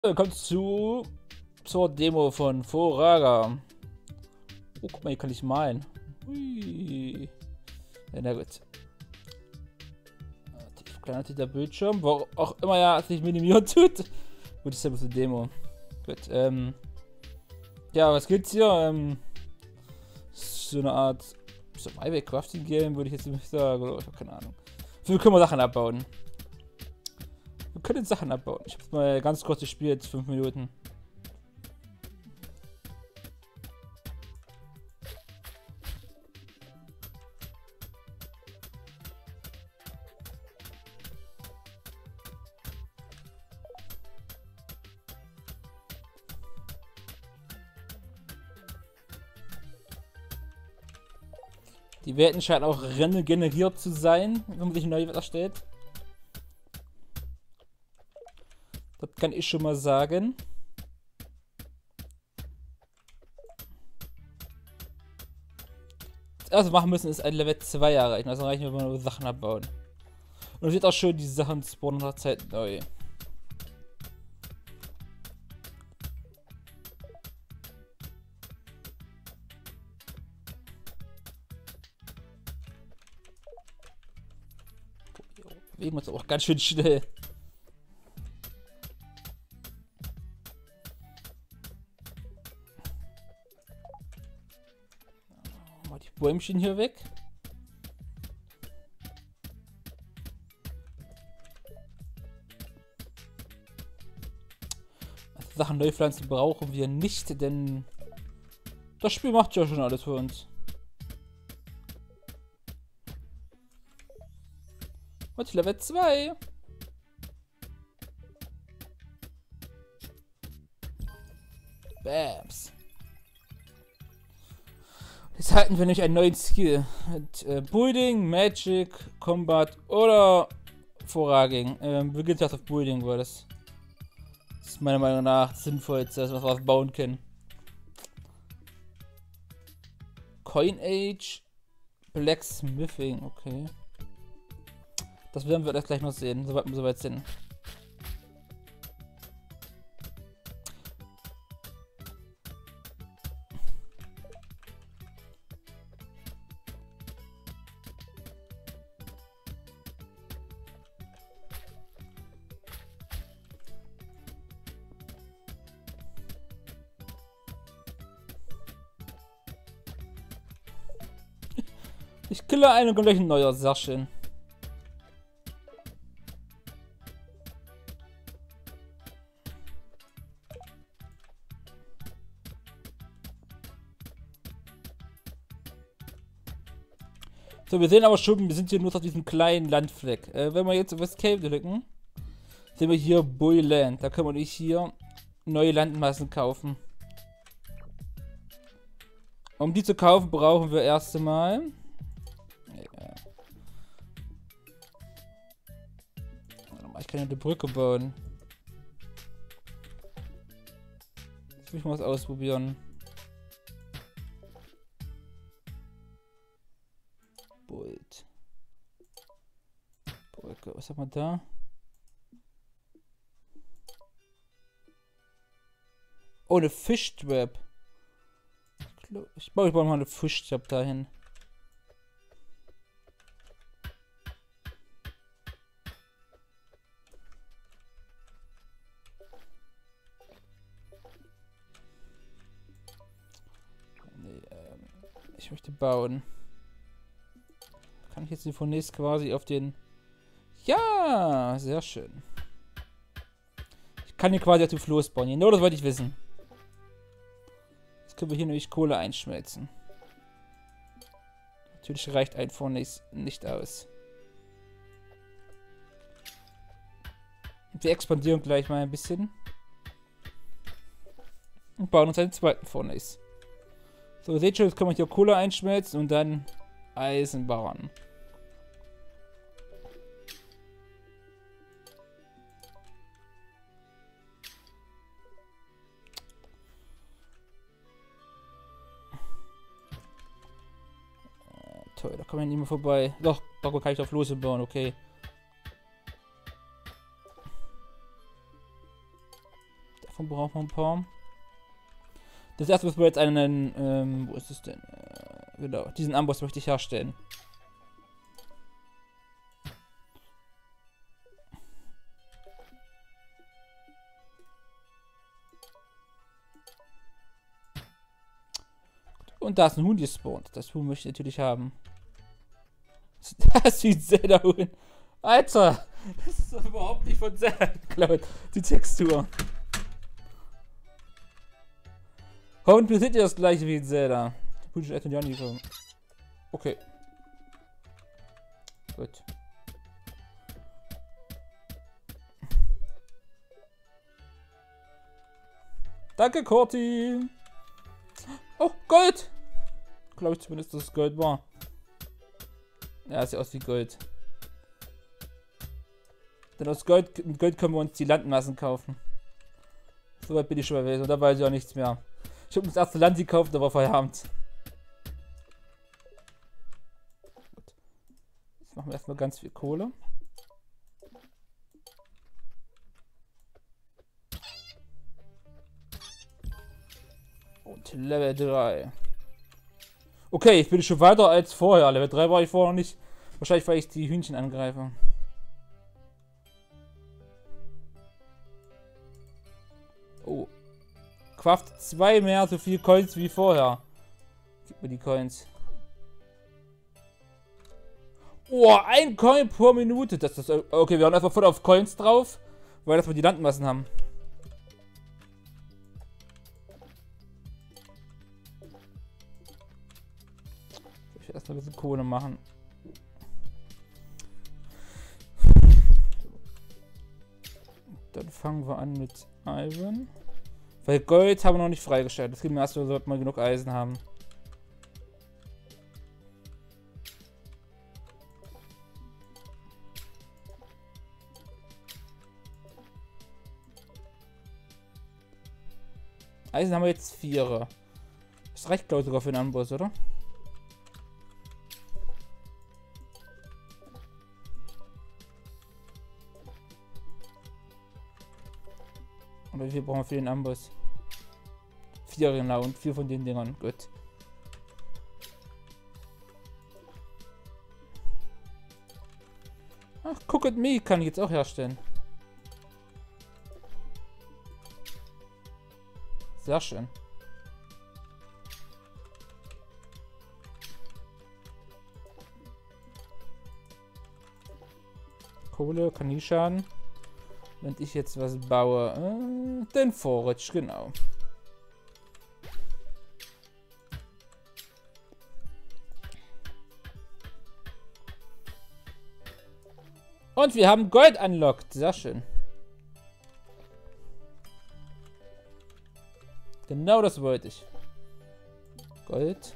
Willkommen zur Demo von Foraga. Oh, guck mal, hier kann ich malen. Hui. Ja, na gut. Verkleinert sich der Bildschirm, wo auch immer ja sich minimieren tut. Gut, ist ja bloß eine Demo. Gut, ja, was gibt's hier? So eine Art Survival Crafting Game, würde ich jetzt nicht sagen, oder ich habe keine Ahnung. Wir können Sachen abbauen. Wir können Sachen abbauen. Ich habe mal ganz kurz gespielt, 5 Minuten. Die Welten scheinen auch generiert zu sein, wenn man sich neu erstellt. Das kann ich schon mal sagen. Das erste, was wir machen müssen, ist ein Level 2 erreichen. Also reichen wir, wenn wir Sachen abbauen. Und es wird auch schön, die Sachen spawnen nach Zeit neu. Bewegen wir uns auch ganz schön schnell. Mal die Bäumchen hier weg. Also Sachen neu pflanzen brauchen wir nicht, denn das Spiel macht ja schon alles für uns. Und Level 2. Bams. Jetzt halten wir nicht einen neuen Skill. Mit Building, Magic, Combat oder Foraging. Beginnt das auf Building, weil das ist meiner Meinung nach das Sinnvollste, dass wir was bauen können. Coin Age, Blacksmithing, okay. Das werden wir erst gleich noch sehen, sobald wir soweit sind. Ich kille einen und komme gleich ein neuer, sehr schön. So, wir sehen aber schon, wir sind hier nur auf diesem kleinen Landfleck. Wenn wir jetzt auf Escape drücken, sehen wir hier Buoyland. Da können wir nicht hier neue Landmassen kaufen. Um die zu kaufen, brauchen wir erst einmal. Ich kann ja eine Brücke bauen. Jetzt will ich mal was ausprobieren. Bolt. Brücke, was haben wir da? Oh, eine Fischtrap. Ich baue mal eine Fischtrap dahin. Nee, ich möchte bauen. Kann ich jetzt die Furnace quasi auf den... Ja, sehr schön. Ich kann hier quasi auf den Floß bauen. Genau das wollte ich wissen. Jetzt können wir hier nämlich Kohle einschmelzen. Natürlich reicht ein Furnace nicht aus. Wir expandieren gleich mal ein bisschen. Und bauen uns einen zweiten Furnace. So, seht schon, jetzt können wir hier Kohle einschmelzen und dann Eisen bauen. Toll, da kommen wir nicht mehr vorbei. Doch, da kann ich auf Lose bauen, okay. Davon brauchen wir ein paar. Das erste, was wir jetzt einen, wo ist es denn? Genau, diesen Amboss möchte ich herstellen. Und da ist ein Huhn gespawnt. Das Huhn möchte ich natürlich haben. Das sieht sehr Huhn. Alter! Das ist doch überhaupt nicht von Zelda geklaut. Die Textur. Hoffentlich seht ihr das gleiche wie in Zelda. Gut, ich echt nicht kommen. Okay. Gut. Danke, Corti. Oh, Gold! Glaube ich zumindest, dass es Gold war. Ja, sieht aus wie Gold. Denn aus Gold, mit Gold können wir uns die Landmassen kaufen. Soweit bin ich schon gewesen. Und da weiß ich auch nichts mehr. Ich habe das erste Land gekauft, aber Feierabend. Gut. Jetzt machen wir erstmal ganz viel Kohle. Und Level 3. Okay, ich bin schon weiter als vorher. Level 3 war ich vorher noch nicht. Wahrscheinlich, weil ich die Hühnchen angreife. Oh. Kraft 2 mehr so viel Coins wie vorher. Gib mir die Coins. Oh, ein Coin pro Minute. Das ist okay, wir haben einfach voll auf Coins drauf, weil das wir die Landmassen haben. Ich werde erstmal ein bisschen Kohle machen. Dann fangen wir an mit Iron. Weil Gold haben wir noch nicht freigestellt. Das gibt mir erst, sobald wir genug Eisen haben. Eisen haben wir jetzt 4. Das reicht, glaube ich, sogar für einen Amboss, oder? Oder wie viel brauchen wir für den Amboss? 4 genau, und 4 von den Dingern. Gut. Ach, Cook at Me kann ich jetzt auch herstellen. Sehr schön. Kohle kann nie schaden. Wenn ich jetzt was baue. Den Forage, genau. Und wir haben Gold unlocked. Sehr schön. Genau das wollte ich. Gold.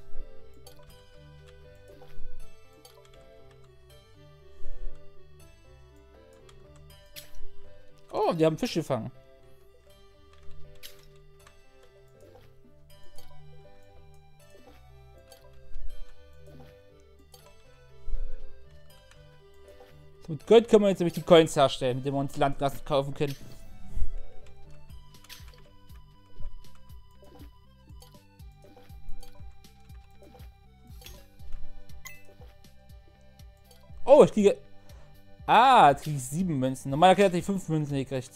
Oh, die haben Fisch gefangen. So, mit Gold können wir jetzt nämlich die Coins herstellen, mit denen wir uns Landmassen kaufen können. Oh, ich kriege... Ah, jetzt kriege ich 7 Münzen. Normalerweise hätte ich 5 Münzen gekriegt.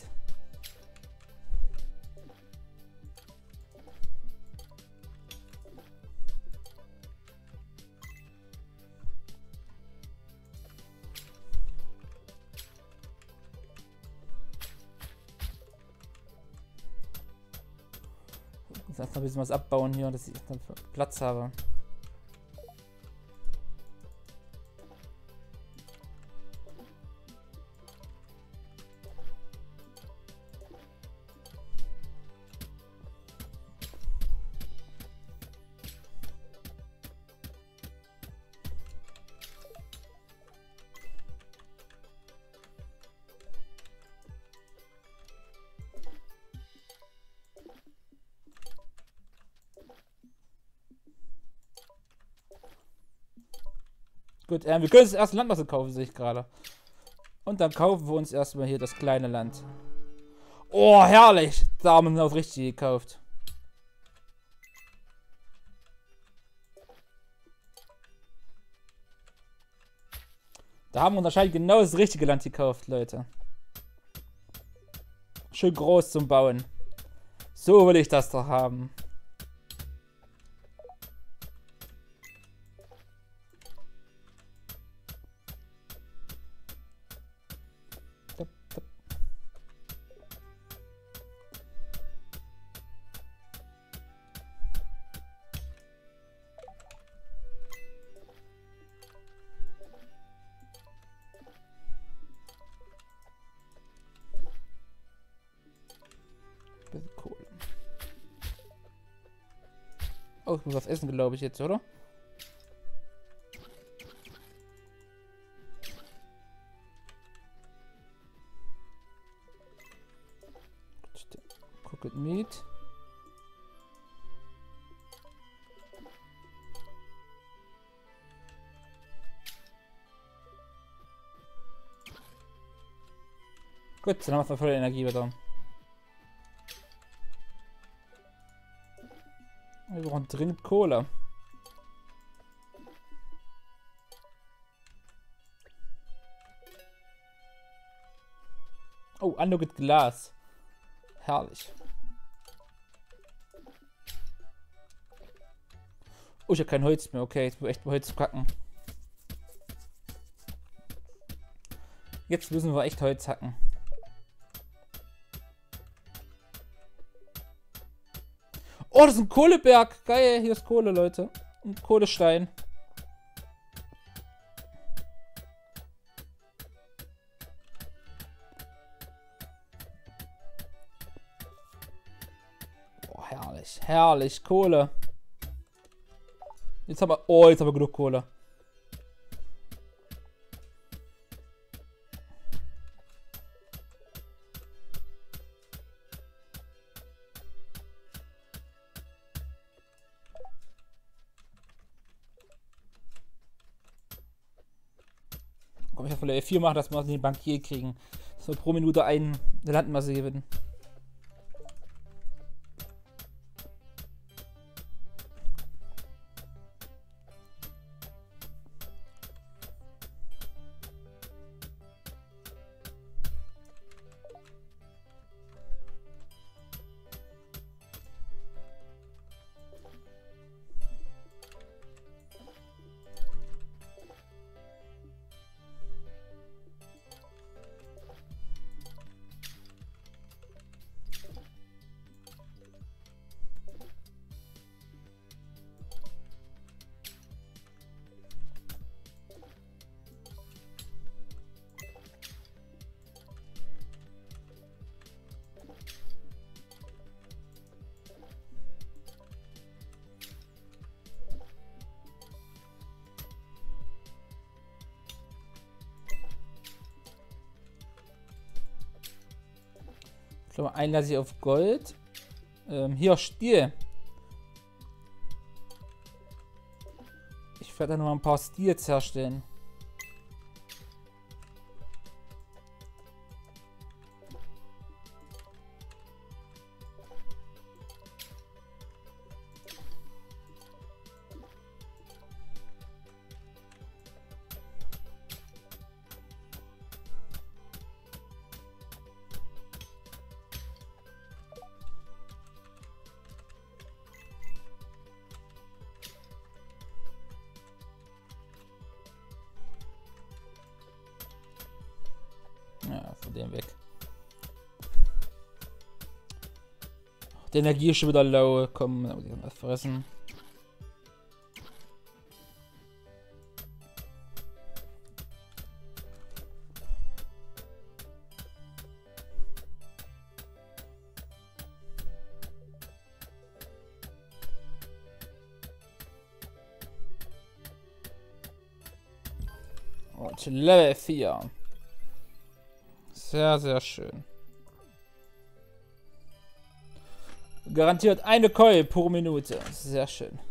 Ich muss erst mal ein bisschen was abbauen hier, dass ich dann Platz habe. Gut, wir können uns erst Landmasse kaufen, sehe ich gerade. Und dann kaufen wir uns erstmal hier das kleine Land. Oh, herrlich! Da haben wir das richtig gekauft. Da haben wir wahrscheinlich genau das richtige Land gekauft, Leute. Schön groß zum Bauen. So will ich das doch haben. Kohle. Oh, ich muss was essen, glaube ich jetzt, oder? Cooked Meat. Gut, dann haben wir voll Energie wieder. Wir brauchen dringend Kohle. Oh, Unlocked Glas. Herrlich. Oh, ich habe kein Holz mehr. Okay, jetzt muss ich echt mal Holz hacken. Jetzt müssen wir echt Holz hacken. Oh, das ist ein Kohleberg. Geil, hier ist Kohle, Leute. Ein Kohlestein. Oh, herrlich. Herrlich. Kohle. Jetzt haben wir... Oh, jetzt haben wir genug Kohle. Komm, ich auf Level 4 machen, dass wir den Bankier kriegen. Dass wir pro Minute eine Landmasse gewinnen. Ich glaube, einen lasse ich auf Gold. Hier Stiel. Ich werde da noch mal ein paar Stils herstellen. Ja, von dem weg. Die Energie ist schon wieder low. Komm, dann muss ich was fressen. Und Level 4. Sehr, sehr schön. Garantiert eine Keule pro Minute. Sehr schön.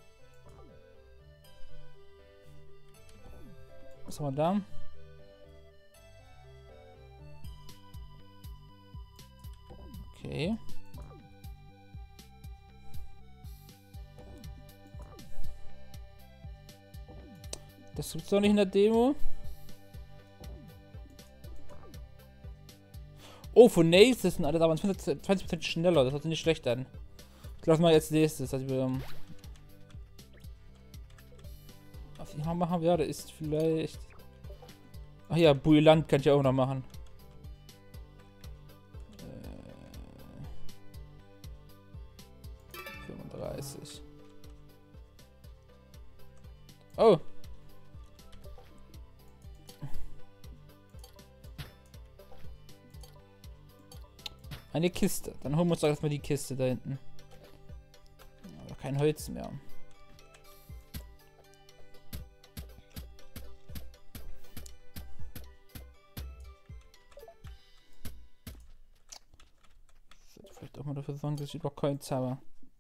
Was haben wir da? Okay. Das gibt's doch nicht in der Demo. Oh, von Naces sind alles aber 20% schneller. Das hört sich nicht schlecht an. Ich glaube mal als nächstes. Also was ich mal machen werde, ist vielleicht. Ach ja, Builand kann ich auch noch machen. 35. Oh. Eine Kiste. Dann holen wir uns doch erstmal die Kiste da hinten. Aber kein Holz mehr. Vielleicht auch mal dafür sorgen, dass ich über Coins habe.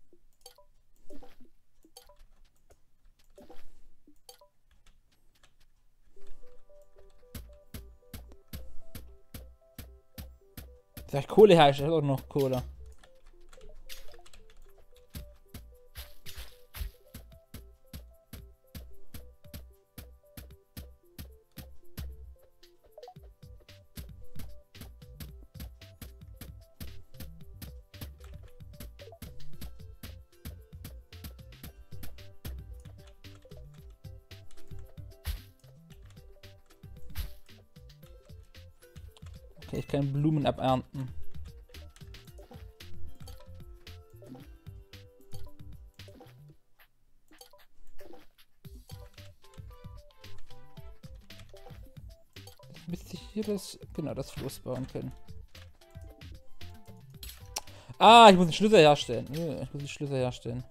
Vielleicht Kohle herstellen, ich habe auch noch Kohle. Okay, ich kann Blumen abernten. Müsste ich hier das Floß bauen können. Ah, ich muss den Schlüssel herstellen. Ja, ich muss den Schlüssel herstellen.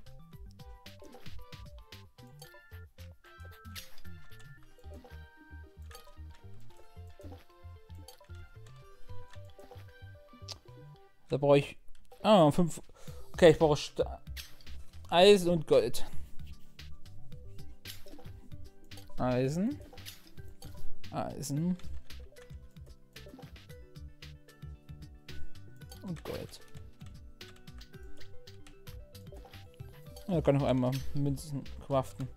Da brauche ich. Ah, 5. Okay, ich brauche Eisen und Gold. Eisen. Eisen. Und Gold. Ja, kann ich noch einmal Münzen craften.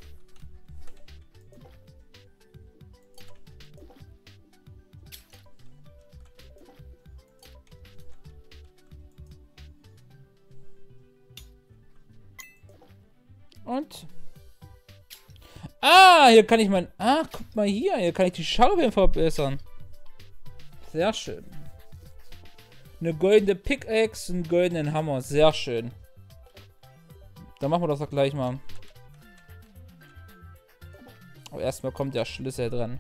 Und. Ah, hier kann ich mein. Ah, guck mal hier. Hier kann ich die Schaufeln verbessern. Sehr schön. Eine goldene Pickaxe und einen goldenen Hammer. Sehr schön. Dann machen wir das doch gleich mal. Aber erstmal kommt der Schlüssel dran.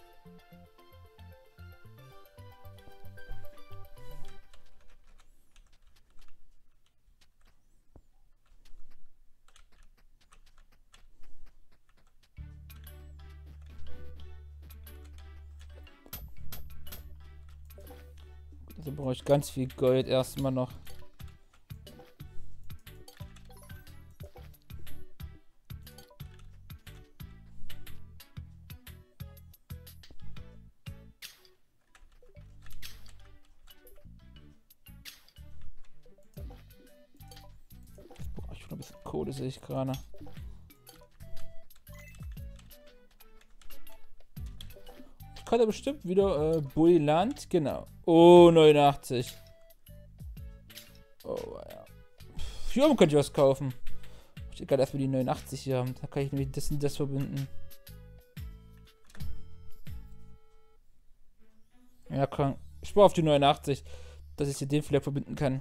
Also brauche ich ganz viel Gold erstmal noch. Boah, ich will noch ein bisschen Kohle, sehe ich gerade. Ich kann ja bestimmt wieder Builand, genau. Oh, 89. Oh, ja. Hier oben könnte ich was kaufen. Ich will gerade erstmal die 89 hier haben. Da kann ich nämlich das und das verbinden. Ja, komm. Ich spare auf die 89, dass ich hier den vielleicht verbinden kann.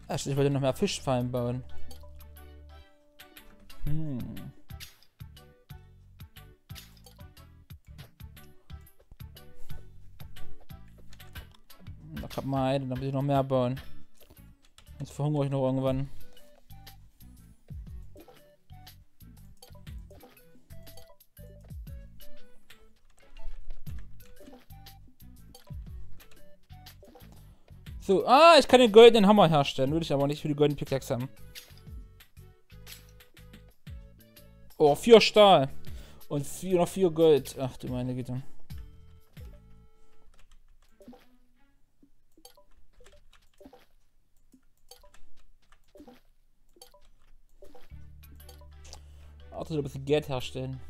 Ach, ich wollte noch mehr Fischfallen bauen. Da kommt mal ein, dann muss ich noch mehr bauen. Jetzt verhungere ich noch irgendwann. So, ich kann den goldenen Hammer herstellen. Würde ich aber nicht für die goldenen Pickaxe haben. Oh, 4 Stahl. Und noch 4 Gold. Ach du meine Güte. Auch ein bisschen Geld herstellen.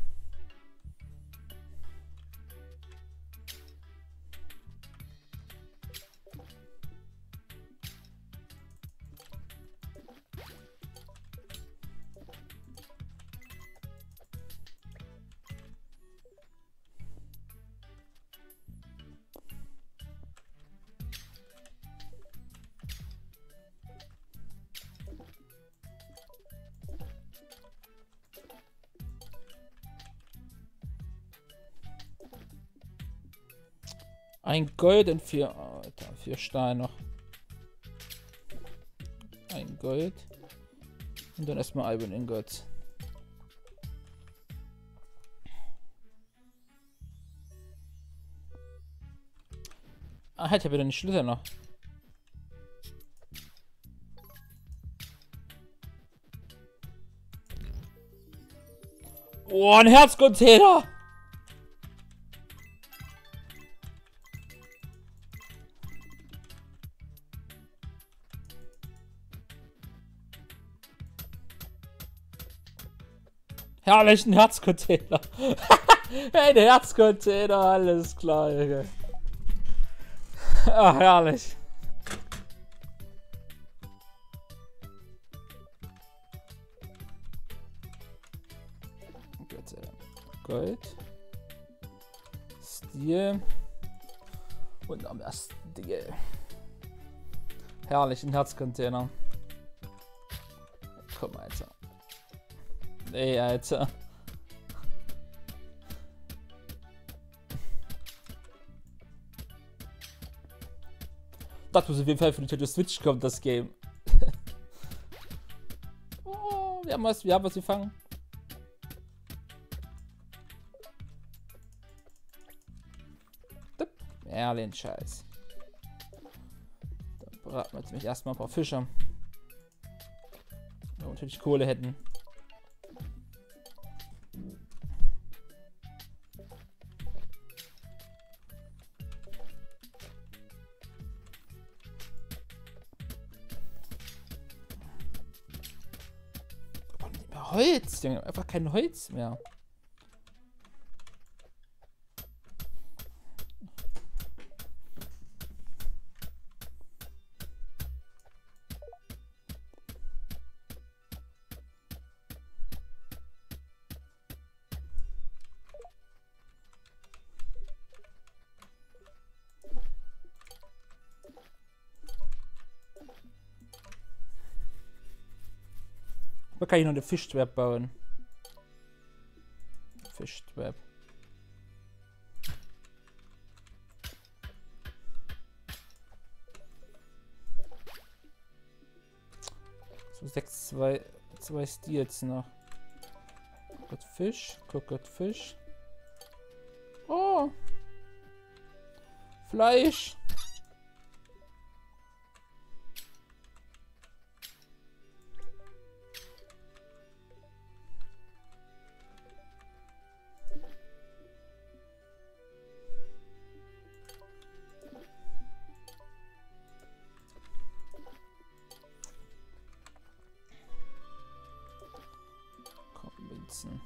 Ein Gold und 4. Oh, Alter, 4 Stahl noch. Ein Gold. Und dann erstmal Iron Ingots. Ah, halt, ich habe wieder den Schlüssel noch. Oh, ein Herzcontainer! Herrlich, ein Herzcontainer. Ein Herzcontainer, alles klar, Junge. Ach, herrlich. Gold. Stil. Und am ersten Stil. Herrlich, ein Herzcontainer. Komm, Alter. Ey, Alter. Das muss auf jeden Fall für die Nintendo Switch kommen, das Game. Oh, wir haben was gefangen. Erlen Scheiß. Dann braten wir jetzt nämlich erstmal ein paar Fische. Wenn wir natürlich Kohle hätten. Aber nicht mehr Holz, Junge. Einfach kein Holz mehr. Da kann ich noch eine Fischtrap bauen. Fischtrap. So 2 Steels noch. Guckt Fisch, guckt Fisch. Oh! Fleisch! Münzen.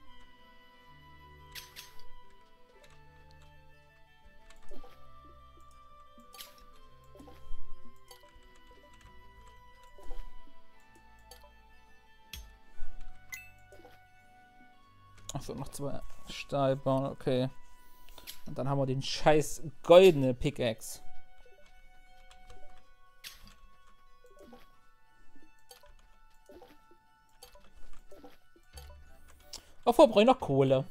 Achso, noch 2 Stahl bauen, okay. Und dann haben wir den scheiß goldene Pickaxe. Davor brauche ich noch Kohle.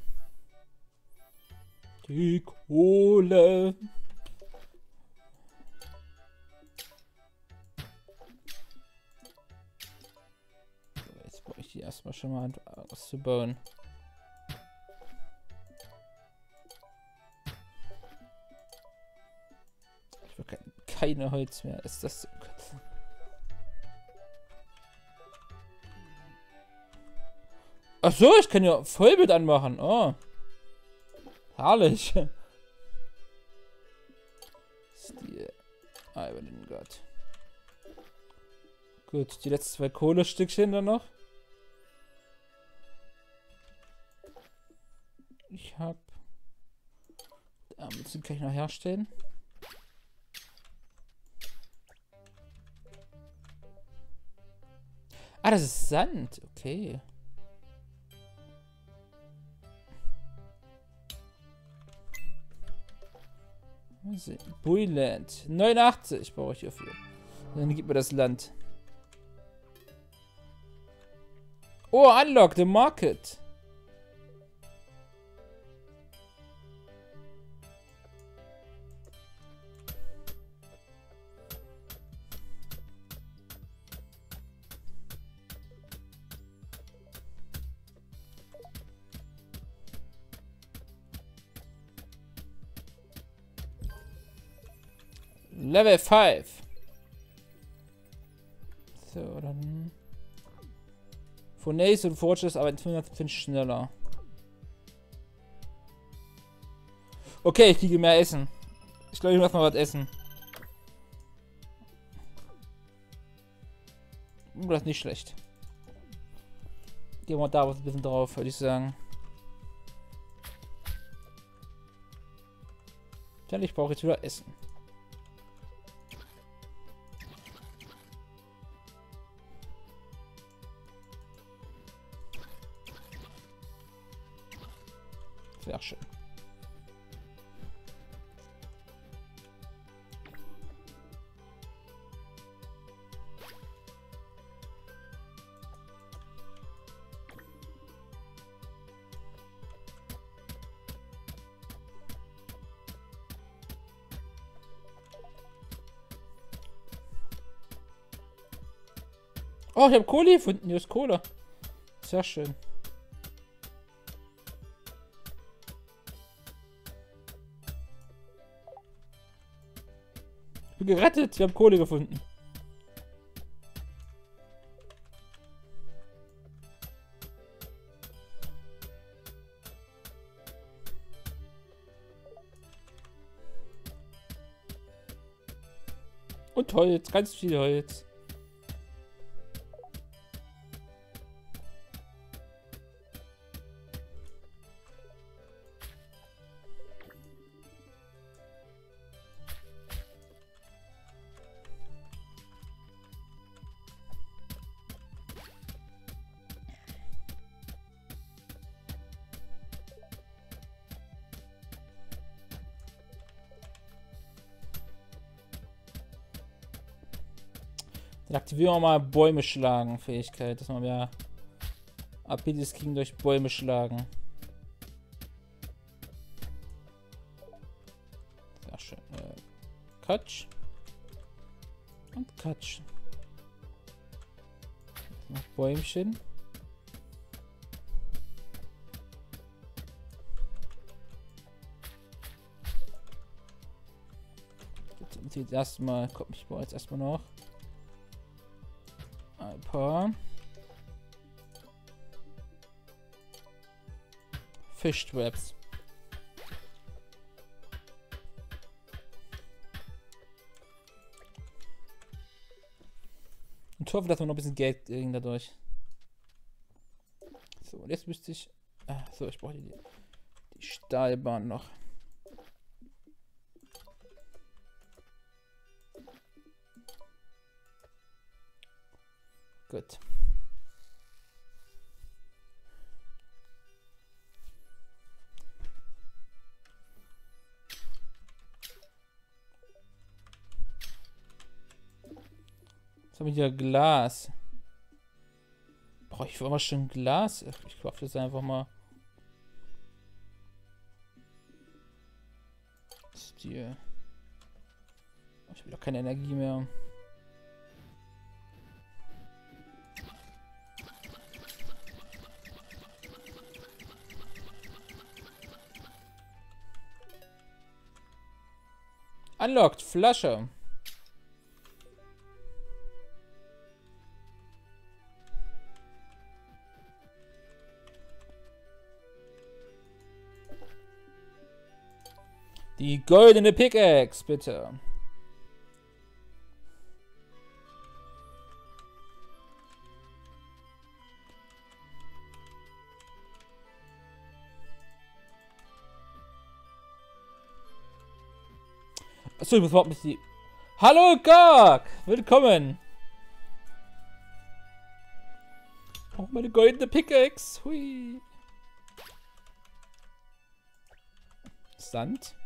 Die Kohle. So, jetzt brauche ich die erstmal schon mal auszubauen. Ich will keine Holz mehr. Ist das so? Ach so, ich kann ja Vollbild anmachen. Oh. Herrlich. Stil. Über den Gott. Gut, die letzten 2 Kohlestückchen dann noch. Ich hab... Müssen kann ich noch herstellen. Ah, das ist Sand. Okay. Builand. 89 brauche ich hierfür. Dann gibt mir das Land. Oh, unlock the market. Level 5. So, dann... Fournaise und Forges arbeiten 500% schneller. Okay, ich kriege mehr Essen. Ich glaube, ich muss mal was essen. Das ist nicht schlecht. Gehen wir da ein bisschen drauf, würde ich sagen. Denn ich brauche jetzt wieder Essen. Sehr schön. Oh, ich habe Kohle gefunden. Hier ist Kohle. Sehr schön. Ich bin gerettet. Wir haben Kohle gefunden. Und Holz. Ganz viel Holz. Dann aktivieren wir mal Bäume schlagen Fähigkeit, dass man mehr Abilities kriegen durch Bäume schlagen. Sehr schön. Katsch. Und Katsch. Noch Bäumchen. Jetzt erstmal, komm, ich baue jetzt erstmal noch ein paar Fischtraps. Und ich hoffe, dass wir noch ein bisschen Geld kriegen dadurch. So, und jetzt müsste ich... so, ich brauche die Stahlbahn noch. Gut. Jetzt habe ich hier Glas. Brauche ich immer schon Glas? Ich kaufe das einfach mal. Die. Ich habe doch keine Energie mehr. Unlocked, Flasche. Die goldene Pickaxe, bitte. Achso, ich muss überhaupt nicht die... Hallo, Gag! Willkommen! Oh, meine goldene Pickaxe. Hui. Sand.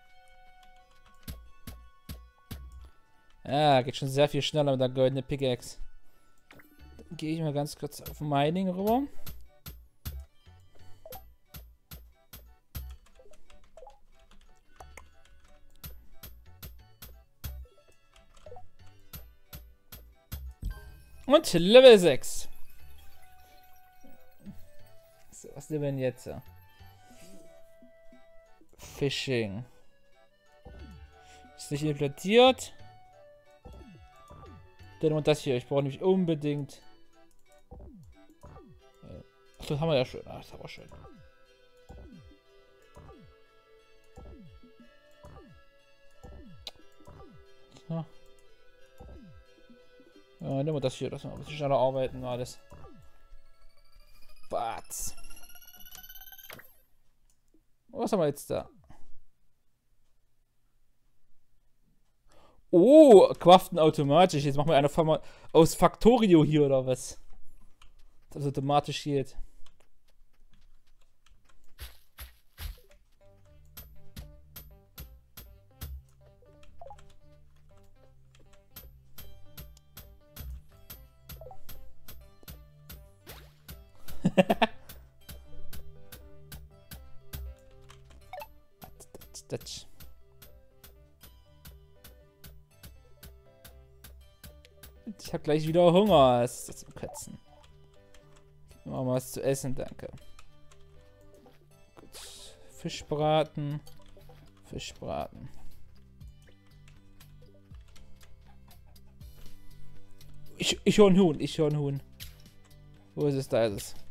Ja, geht schon sehr viel schneller mit der goldenen Pickaxe. Dann gehe ich mal ganz kurz auf Mining rüber. Und Level 6. So, was nehmen wir denn jetzt? Fishing. Ist nicht implantiert. Dann und das hier. Ich brauche nämlich unbedingt. Ach, das haben wir ja schon. Ach, das ist aber schön. So. Ja, nehmen wir das hier. Das wir ein bisschen schneller arbeiten und alles. Batz. Was haben wir jetzt da? Oh, craften automatisch. Jetzt machen wir eine Firma aus Factorio hier oder was? Das automatisch geht. Ich hab gleich wieder Hunger. Das ist das zum Kotzen. Gib mir mal was zu essen, danke. Gut. Fischbraten. Fischbraten. Ich höre ein Huhn. Ich höre ein Huhn. Wo ist es? Da ist es.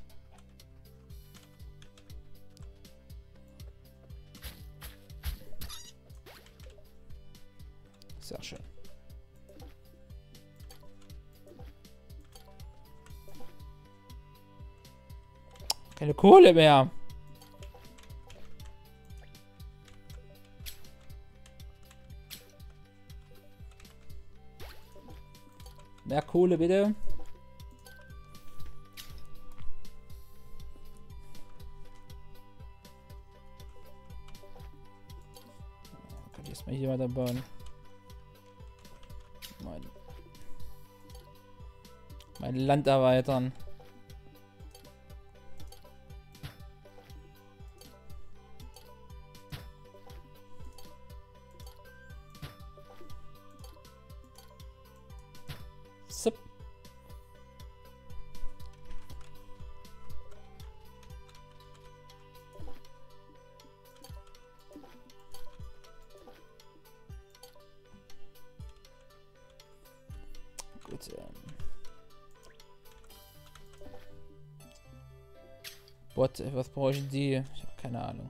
Sehr schön. Keine Kohle mehr. Mehr Kohle bitte. Kann ich jetzt mal hier weiter bauen. Mein Land erweitern. Zip. Gut. Was bräuchten die? Ich habe keine Ahnung.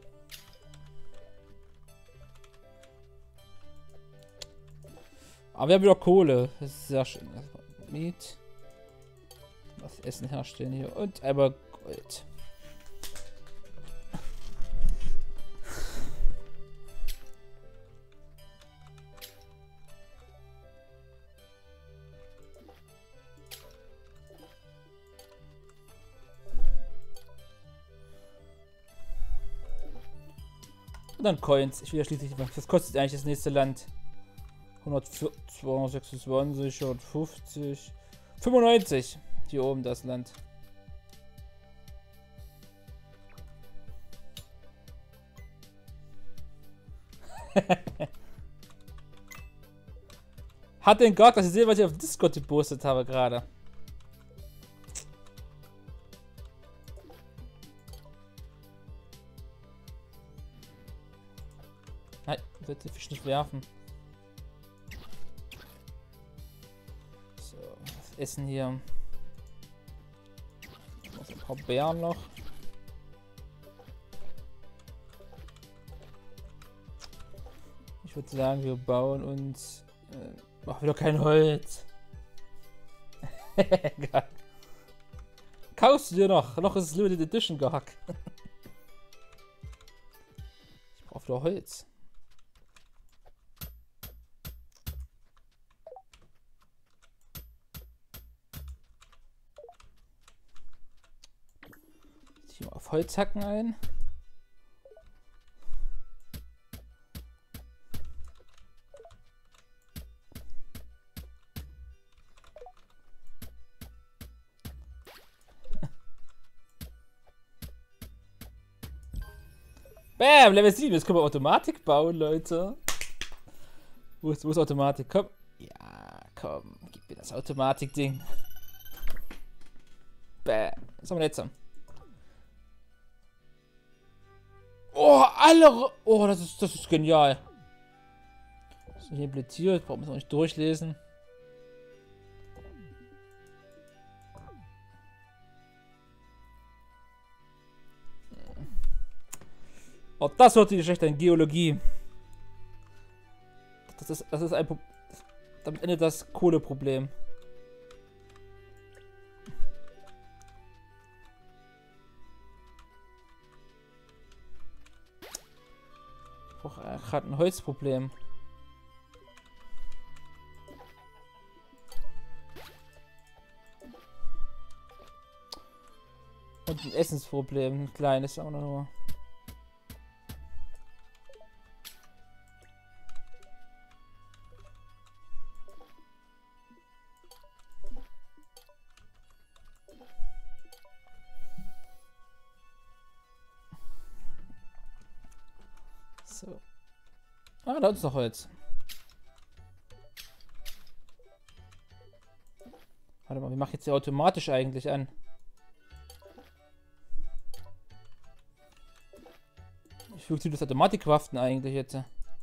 Aber wir haben wieder Kohle. Das ist sehr schön. Meat. Was Essen herstellen hier. Und aber Gold. Und dann Coins. Ich will ja schließlich. Was kostet eigentlich das nächste Land? 126, 150, 95. Hier oben das Land. Hat den Gott, dass ich sehe, was ich auf Discord gepostet habe gerade. Nein, ich will den Fisch nicht werfen. So, was essen hier? Noch ein paar Beeren noch. Ich würde sagen, wir bauen uns... Ach, wieder kein Holz. Geil. Kaufst du dir noch? Noch ist es Limited Edition gehackt. Ich brauche wieder Holz. Ich hier mal auf Holz hacken ein. Bam, Level 7. Jetzt können wir Automatik bauen, Leute. Wo ist Automatik? Komm. Ja, komm. Gib mir das Automatik-Ding. Bam. Was haben wir jetzt? Oh, alle... Oh, das ist genial. Das ist nicht implementiert. Brauchen wir es auch nicht durchlesen. Oh, das wird die schlecht in Geologie. Das ist ein Problem. Damit endet das Kohleproblem. Ich brauche gerade ein Holzproblem. Und ein Essensproblem. Ein kleines auch noch nur. So. Ah, da ist noch Holz. Warte mal, wie mache ich jetzt die automatisch eigentlich an? Ich füge das Automatikwaffen eigentlich jetzt.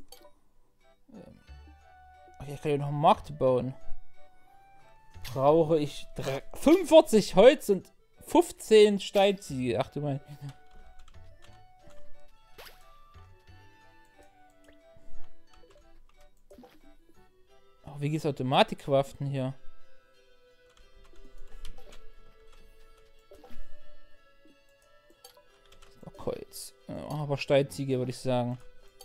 Okay, ich kann hier noch einen Markt bauen. Brauche ich 45 Holz und 15 Steinziegel. Ach du mein. Oh, wie geht's Automatikwaffen hier? Oh, Holz. Oh, aber Steinziegel würde ich sagen.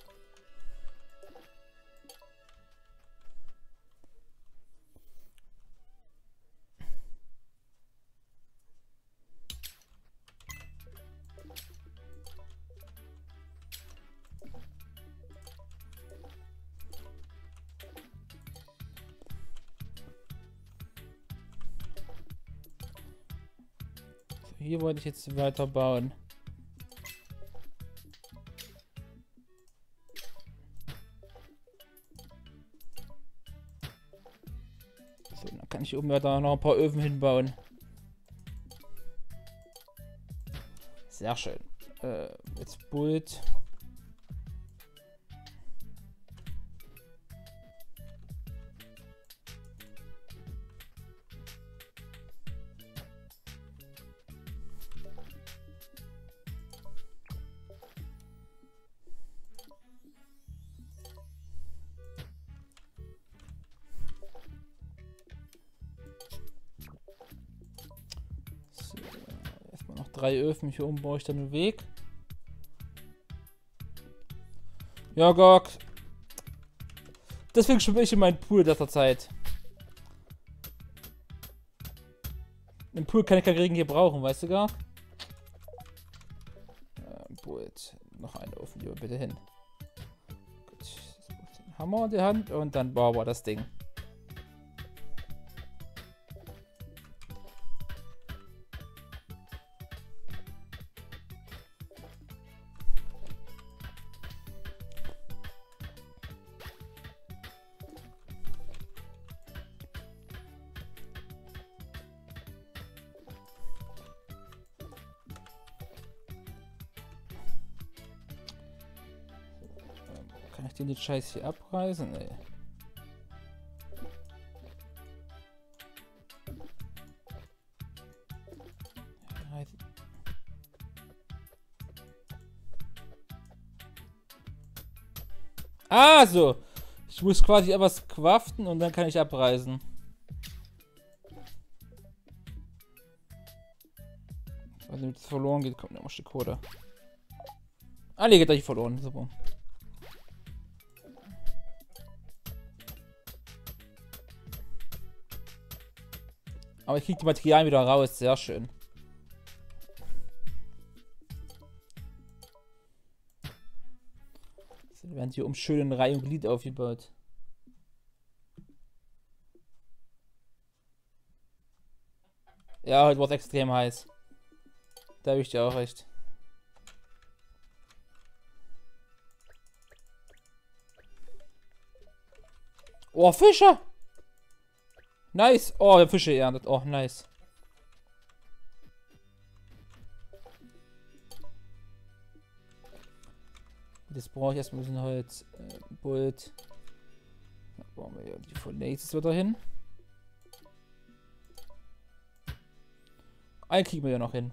Hier wollte ich jetzt weiter bauen. So, dann kann ich oben da noch ein paar Öfen hinbauen. Sehr schön. Jetzt Bult. Erstmal noch 3 Öfen. Hier oben baue ich dann einen Weg. Ja, Gott. Deswegen schwimme ich in meinen Pool letzter Zeit. Im Pool kann ich keinen Regen hier brauchen, weißt du gar? Boot. Noch einen Ofen hier bitte hin. Gut. Den Hammer in die Hand und dann bauen wir das Ding. ich den Scheiß hier abreißen? Nee. Ah, so. Ich muss quasi etwas craften und dann kann ich abreisen. Wenn damit es verloren geht, kommt noch ein Stück Kohle. Ah, nee, geht gleich verloren. Super. Aber ich krieg die Materialien wieder raus. Sehr schön. So, werden hier schön in Reihe und Glied aufgebaut. Ja, heute wird es extrem heiß. Da habe ich dir auch recht. Oh, Fische! Nice! Oh, der Fische erntet. Oh, nice. Das brauche ich erstmal ein bisschen Holz. Bolt. Da brauchen wir ja die von nächstes wieder hin. Einen kriegen wir ja noch hin.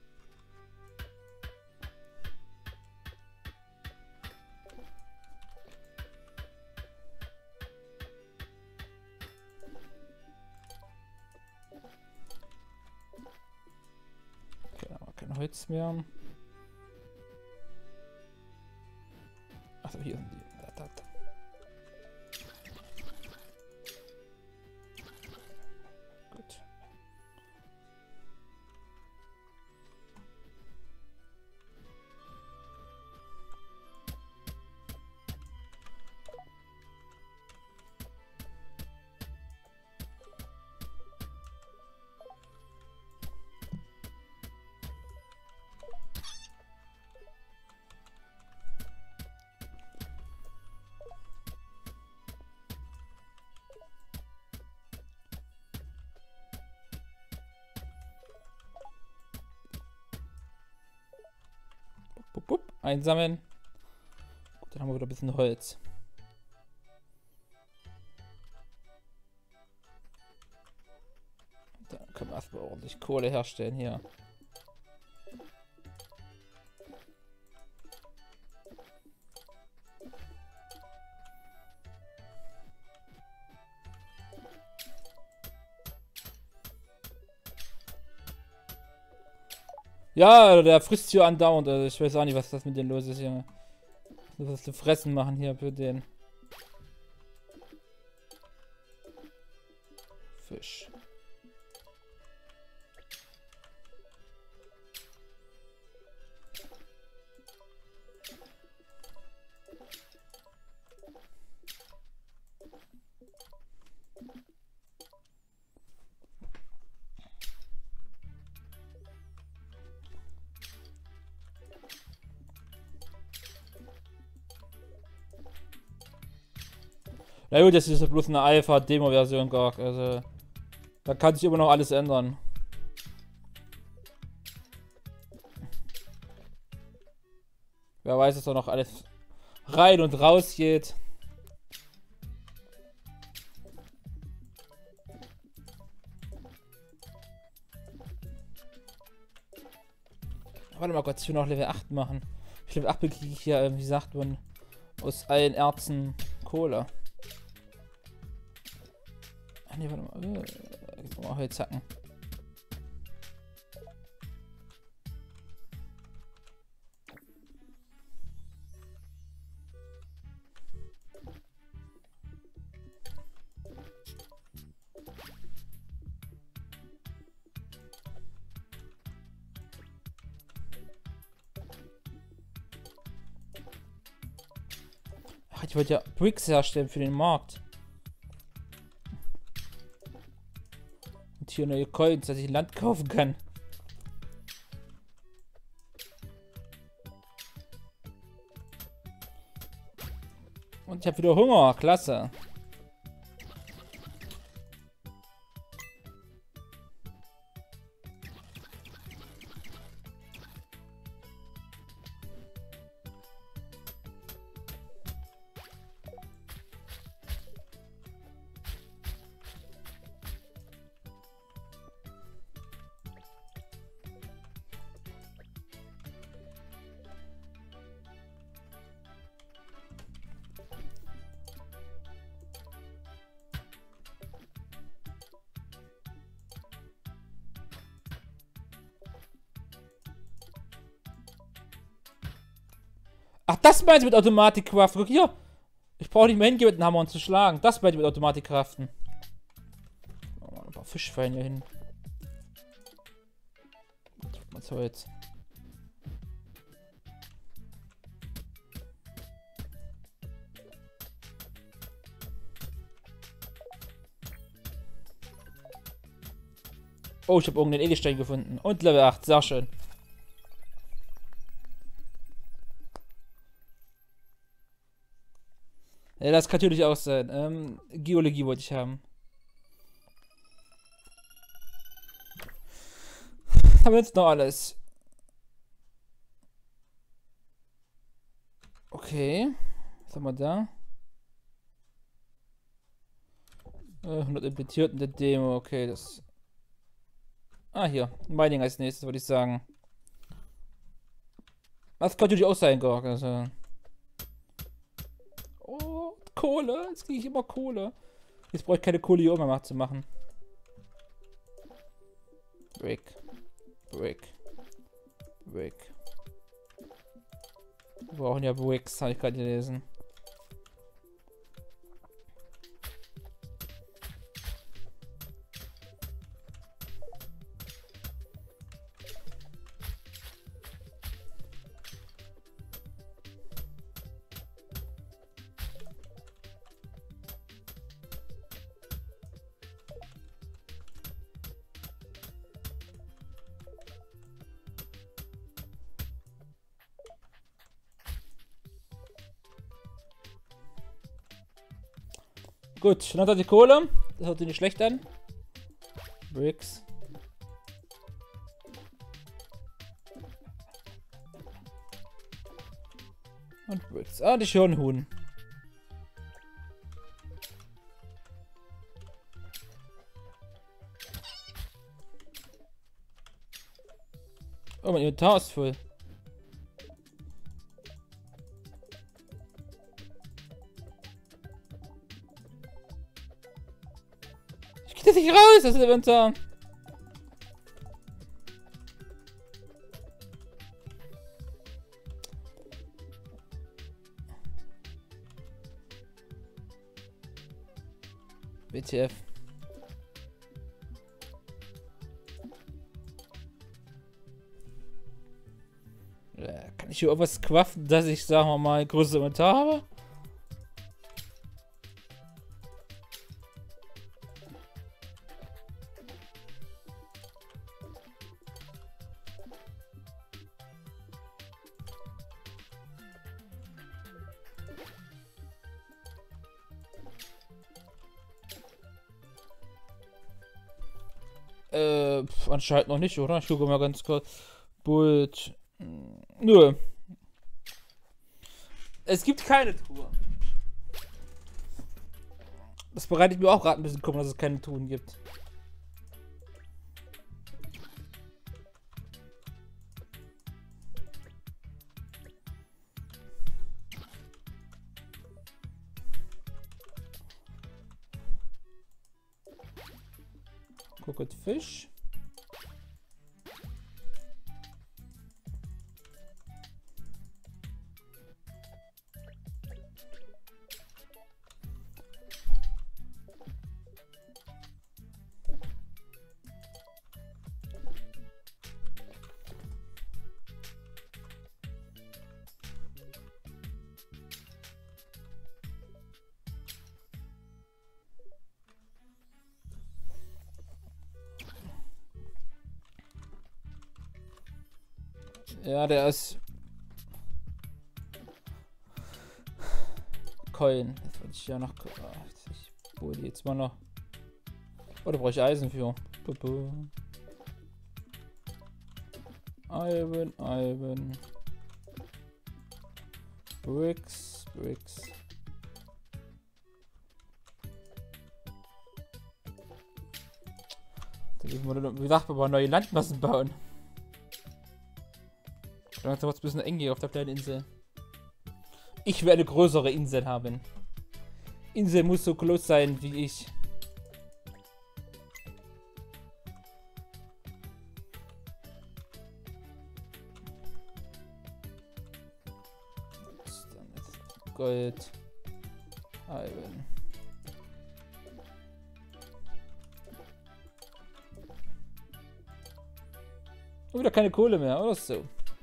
Okay, da haben wir kein Holz mehr. Achso, hier sind die. Gut. Bup, bup. Einsammeln. Gut, dann haben wir wieder ein bisschen Holz. Dann können wir erstmal ordentlich Kohle herstellen hier. Ja, der frisst hier andauernd. Also ich weiß auch nicht, was das mit dem los ist, Junge. Muss was zu fressen machen hier für den Fisch. Na gut, das ist ja bloß eine Alpha-Demo-Version gar. Also, da kann sich immer noch alles ändern. Wer weiß, dass da noch alles rein und raus geht. Warte mal kurz, ich will noch Level 8 machen. Ich Level 8 bekriege ich hier, wie sagt man, aus allen Erzen Kohle. Ah ne, warte mal. Jetzt mal Holz hacken. Ach, ich wollte ja Bricks herstellen für den Markt. Und hier neue Coins, dass ich Land kaufen kann. Und ich habe wieder Hunger, klasse. Ach, das meint ihr mit Automatikkraft. Guck hier. Ich brauche nicht mehr hingehen mit dem Hammer und zu schlagen. Das meint ihr mit Automatikkraften. Oh, ein paar Fischfallen hier hin. Was Holz. Oh, ich habe irgendeinen Edelstein gefunden. Und Level 8, sehr schön. Ja, das kann natürlich auch sein. Geologie wollte ich haben. Was haben wir jetzt noch alles? Okay. Was haben wir da? 100 Implementierten der Demo. Okay, das... Ah, hier. Mining als nächstes, würde ich sagen. Das kann natürlich auch sein, Gorg. Also. Oh, Kohle. Jetzt kriege ich immer Kohle. Jetzt brauche ich keine Kohle hier immer zu machen. Brick. Brick. Brick. Wir brauchen ja Bricks, habe ich gerade gelesen. Gut, dann hat er die Kohle. Das hört sich nicht schlecht an. Bricks. Und Bricks. Ah, die schönen Huhn. Oh, mein Inventar ist voll. Ich krieg das nicht raus, das Inventar. WTF. Kann ich hier irgendwas craften, dass ich, sagen wir mal, größeres Inventar habe? Anscheinend noch nicht, oder? Ich gucke mal ganz kurz. Bullet. Nö. Es gibt keine Truhe. Das bereitet mir auch gerade ein bisschen Kummer, dass es keine Truhen gibt. Guckt Fisch. Ja, der ist... Coin. Jetzt wollte ich ja noch... Ich hole die jetzt mal noch... Oh, da brauche ich Eisen für. Iron, Iron. Bricks, Bricks. Da dürfen wir, wie gesagt, wir neue Landmassen bauen. Langsam wird es ein bisschen eng hier auf der kleinen Insel. Ich will eine größere Insel haben. Insel muss so groß sein wie ich. Gold. Iron. Und wieder keine Kohle mehr, oder so.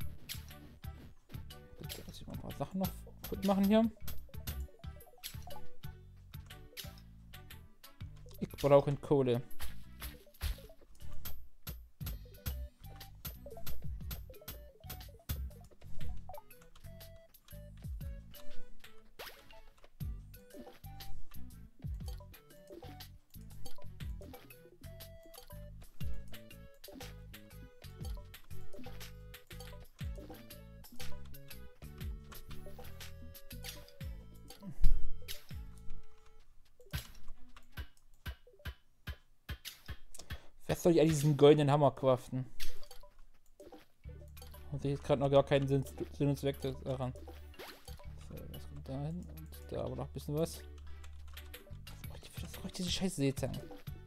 Jetzt muss ich mal ein paar Sachen noch gut machen hier. Ich brauche Kohle. Was soll ich an diesen goldenen Hammer craften? Und ich jetzt gerade noch gar keinen Sinn und Zweck daran. So, was kommt da hin? Und da aber noch ein bisschen was. Was brauche ich diese scheiß Seezange?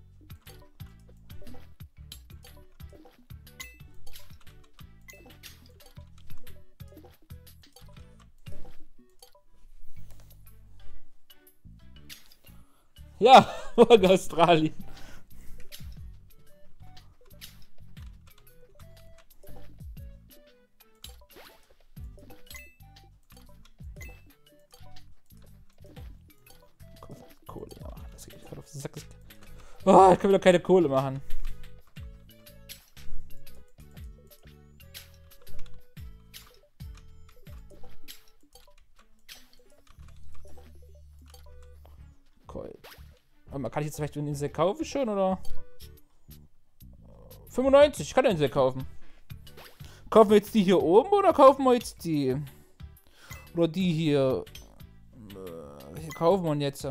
Ja, Australien. Kohle, ja, das geht gerade auf den Sack. Oh, ich kann wieder keine Kohle machen. Cool. Aber kann ich jetzt vielleicht eine Insel kaufen schon, oder? 95, ich kann eine Insel kaufen. Kaufen wir jetzt die hier oben oder kaufen wir jetzt die? Oder die hier? Hier kaufen wir jetzt.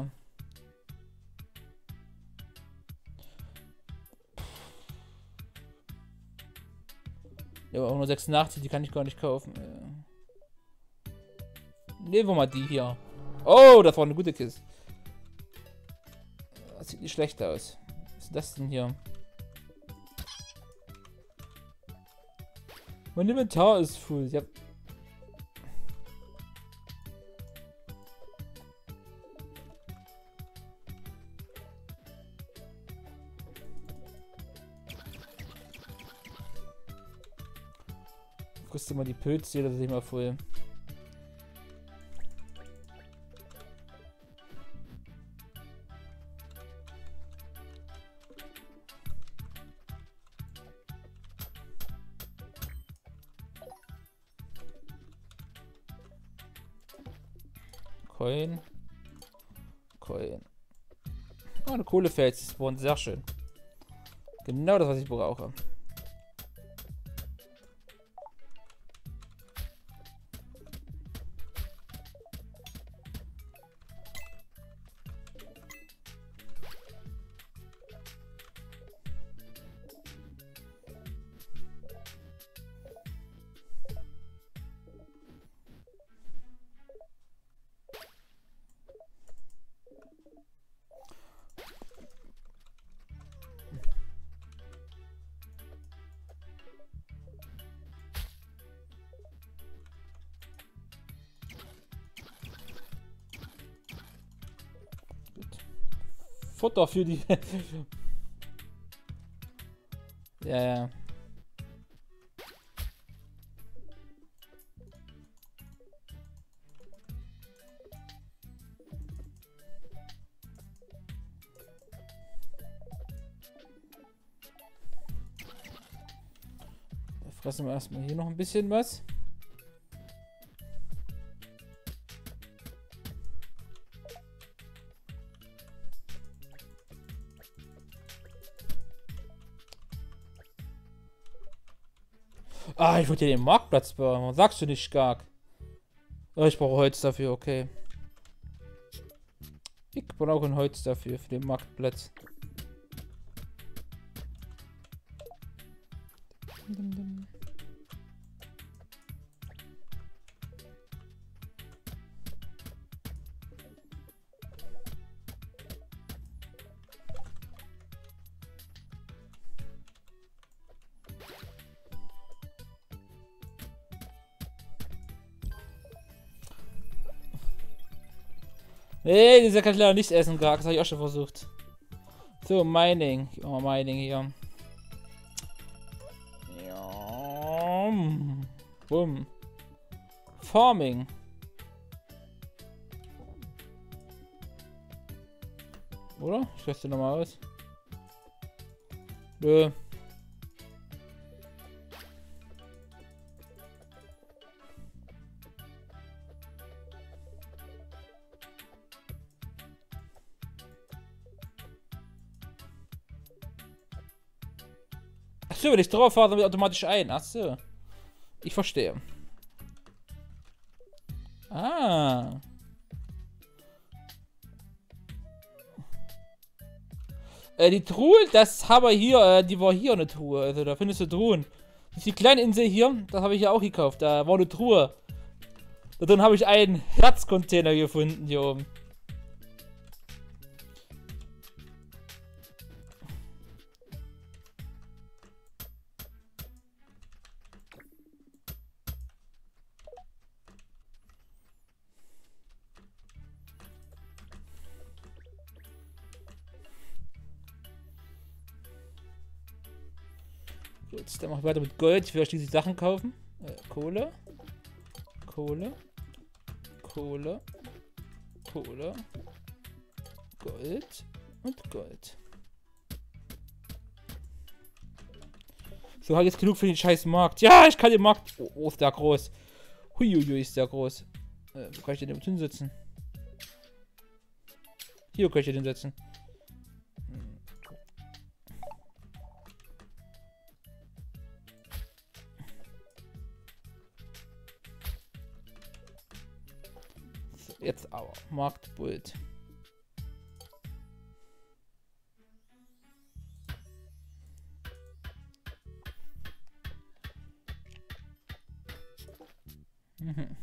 Ja, aber auch nur 86, die kann ich gar nicht kaufen. Nehmen wir mal die hier. Oh, das war eine gute Kiste. Das sieht nicht schlecht aus. Was ist das denn hier? Mein Inventar ist full. Ja. Frisst immer die Pilze hier, das ist immer voll. Coin. Coin. Oh, eine Kohlefels spawnt, sehr schön. Genau das, was ich brauche. Futter für die. Ja, ja. Fressen wir erstmal hier noch ein bisschen was. Ah, ich wollte ja den Marktplatz bauen. Sagst du nicht stark? Oh, ich brauche Holz dafür, okay. Ich brauche ein Holz dafür, für den Marktplatz. Nee, dieser kann ich leider nicht essen, gar. Das habe ich auch schon versucht. So, Mining. Oh, Mining hier. Ja. Bumm. Farming. Oder? Ich teste nochmal aus. Nö. Achso, wenn ich drauf fahre, dann wird automatisch ein. Achso. Ich verstehe. Ah. Die Truhe, das haben wir hier, die war hier eine Truhe. Also da findest du Truhen. Das ist die kleine Insel hier, das habe ich ja auch gekauft. Da war eine Truhe. Da drin habe ich einen Herzcontainer gefunden hier oben. Gut, dann mache ich weiter mit Gold. Ich will schließlich Sachen kaufen. Kohle. Kohle. Kohle. Kohle. Gold. Und Gold. So, habe ich jetzt genug für den scheiß Markt. Ja, ich kann den Markt... Oh, ist der groß. Huiuiui, ist der groß. Wo kann ich den denn hinsetzen? Hier kann ich den hinsetzen. Jetzt aber. Marktbild. Mhm.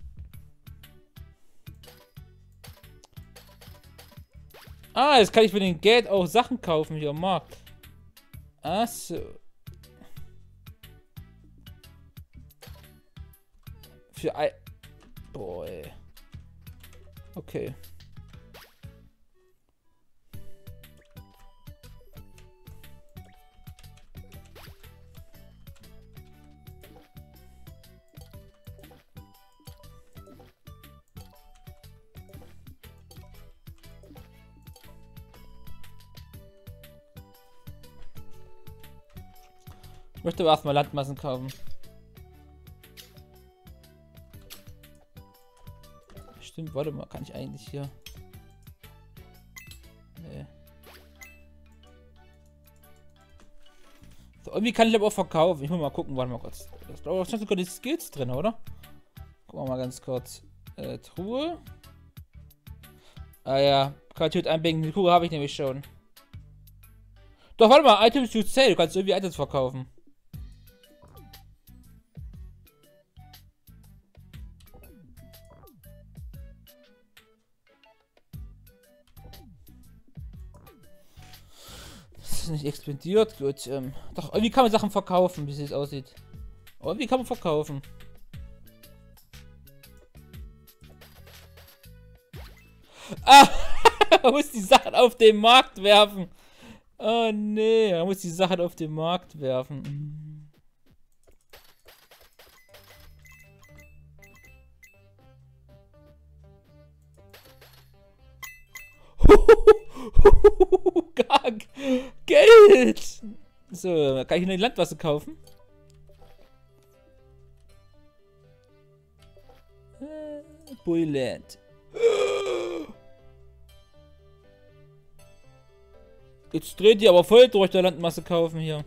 Ah, jetzt kann ich für den Geld auch Sachen kaufen hier am Markt. Ach so. Für ein... Boah, ey. Okay. Ich möchte aber erstmal Landmassen kaufen. Stimmt, warte mal, kann ich eigentlich hier... Nee. So, irgendwie kann ich aber auch verkaufen. Ich muss mal gucken, warte mal kurz. Da sind sogar die Skills drin, oder? Gucken wir mal ganz kurz. Truhe. Ah ja, Qualität einbinden. Die Truhe habe ich nämlich schon. Doch, warte mal, Items to sell. Du kannst irgendwie Items verkaufen. Das ist nicht explodiert. Gut, doch, irgendwie kann man Sachen verkaufen, wie es aussieht. Irgendwie kann man verkaufen. Ah! Man muss die Sachen auf den Markt werfen. Oh nee, man muss die Sachen auf den Markt werfen. Geld! So, kann ich nur die Landwasser kaufen? Bullet. Jetzt dreht die aber voll durch der Landmasse kaufen hier.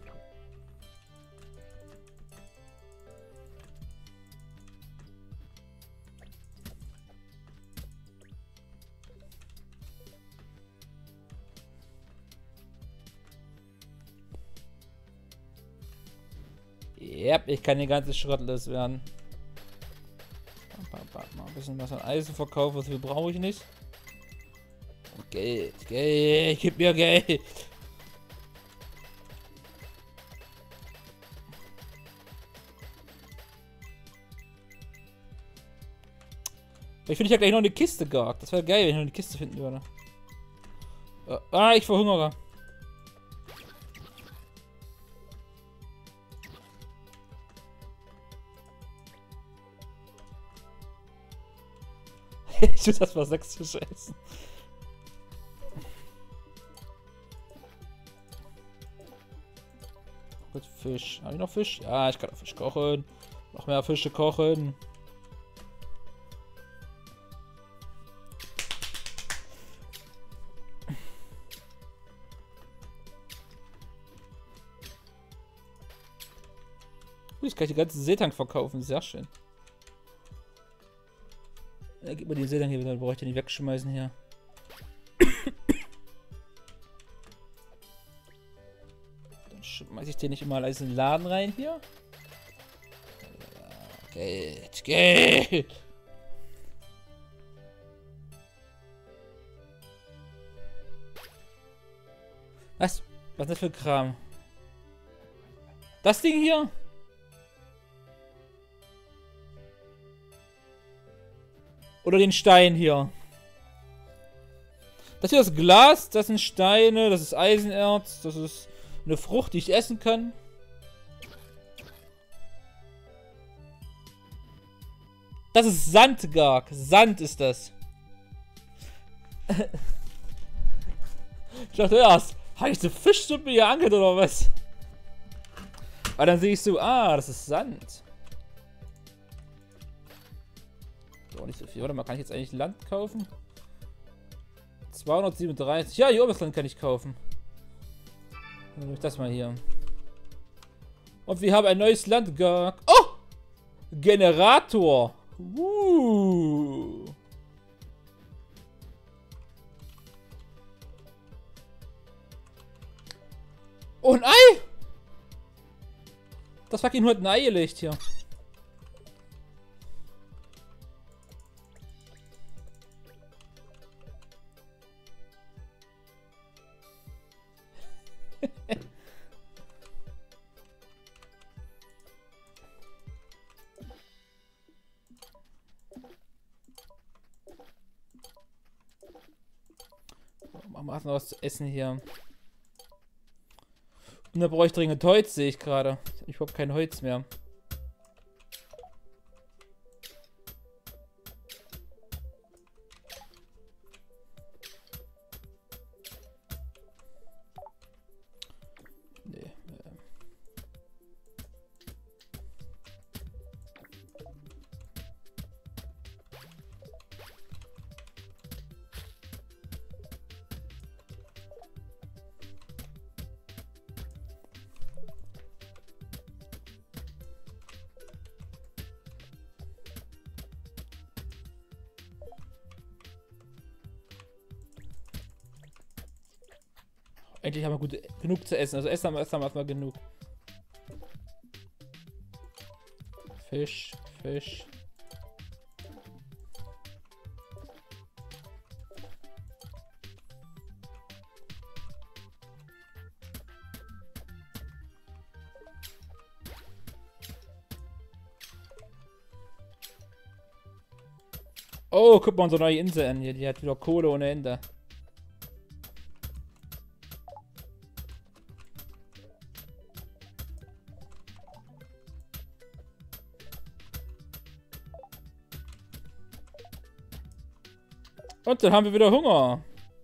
Yep, ich kann den ganzen Schrott loswerden. Mal ein bisschen was an Eisen verkaufen, so viel brauche ich nicht. Geld, Geld, gib mir Geld. Ich finde, ich habe gleich noch eine Kiste gehabt. Das wäre geil, wenn ich noch eine Kiste finden würde. Ich verhungere. Ich will erst mal 6 Fische essen. Gut, Fisch. Habe ich noch Fisch? Ja, ich kann auch Fisch kochen. Noch mehr Fische kochen. Ich kann die ganzen Seetank verkaufen. Sehr schön. Ja, gib mir den Seetank hier wieder. Brauche ich den nicht wegschmeißen hier. Dann schmeiße ich den nicht immer alles in den Laden rein hier. Geld, Geld. Was? Was ist das für Kram? Das Ding hier? Oder den Stein hier? Das hier ist Glas, das sind Steine, das ist Eisenerz, das ist eine Frucht, die ich essen kann. Das ist Sandgark. Sand ist das. Ich dachte erst, habe ich so Fischsuppe hier angehört oder was? Aber dann sehe ich so, das ist Sand. So, nicht so viel. Warte mal, kann ich jetzt eigentlich Land kaufen? 237. Ja, hier oben das Land kann ich kaufen. Dann nehme ich das mal hier. Und wir haben ein neues Land. Oh! Generator. Oh, ein Ei! Das fucking hat ein Ei gelegt hier. Machen wir noch was zu essen hier. Und da brauche ich dringend Holz, sehe ich gerade. Ich habe überhaupt kein Holz mehr. Nee. Eigentlich haben wir gut genug zu essen. Also essen haben wir erstmal genug. Fisch, Fisch. Oh, guck mal unsere neue Insel an hier. Die hat wieder Kohle ohne Ende. Und dann haben wir wieder Hunger.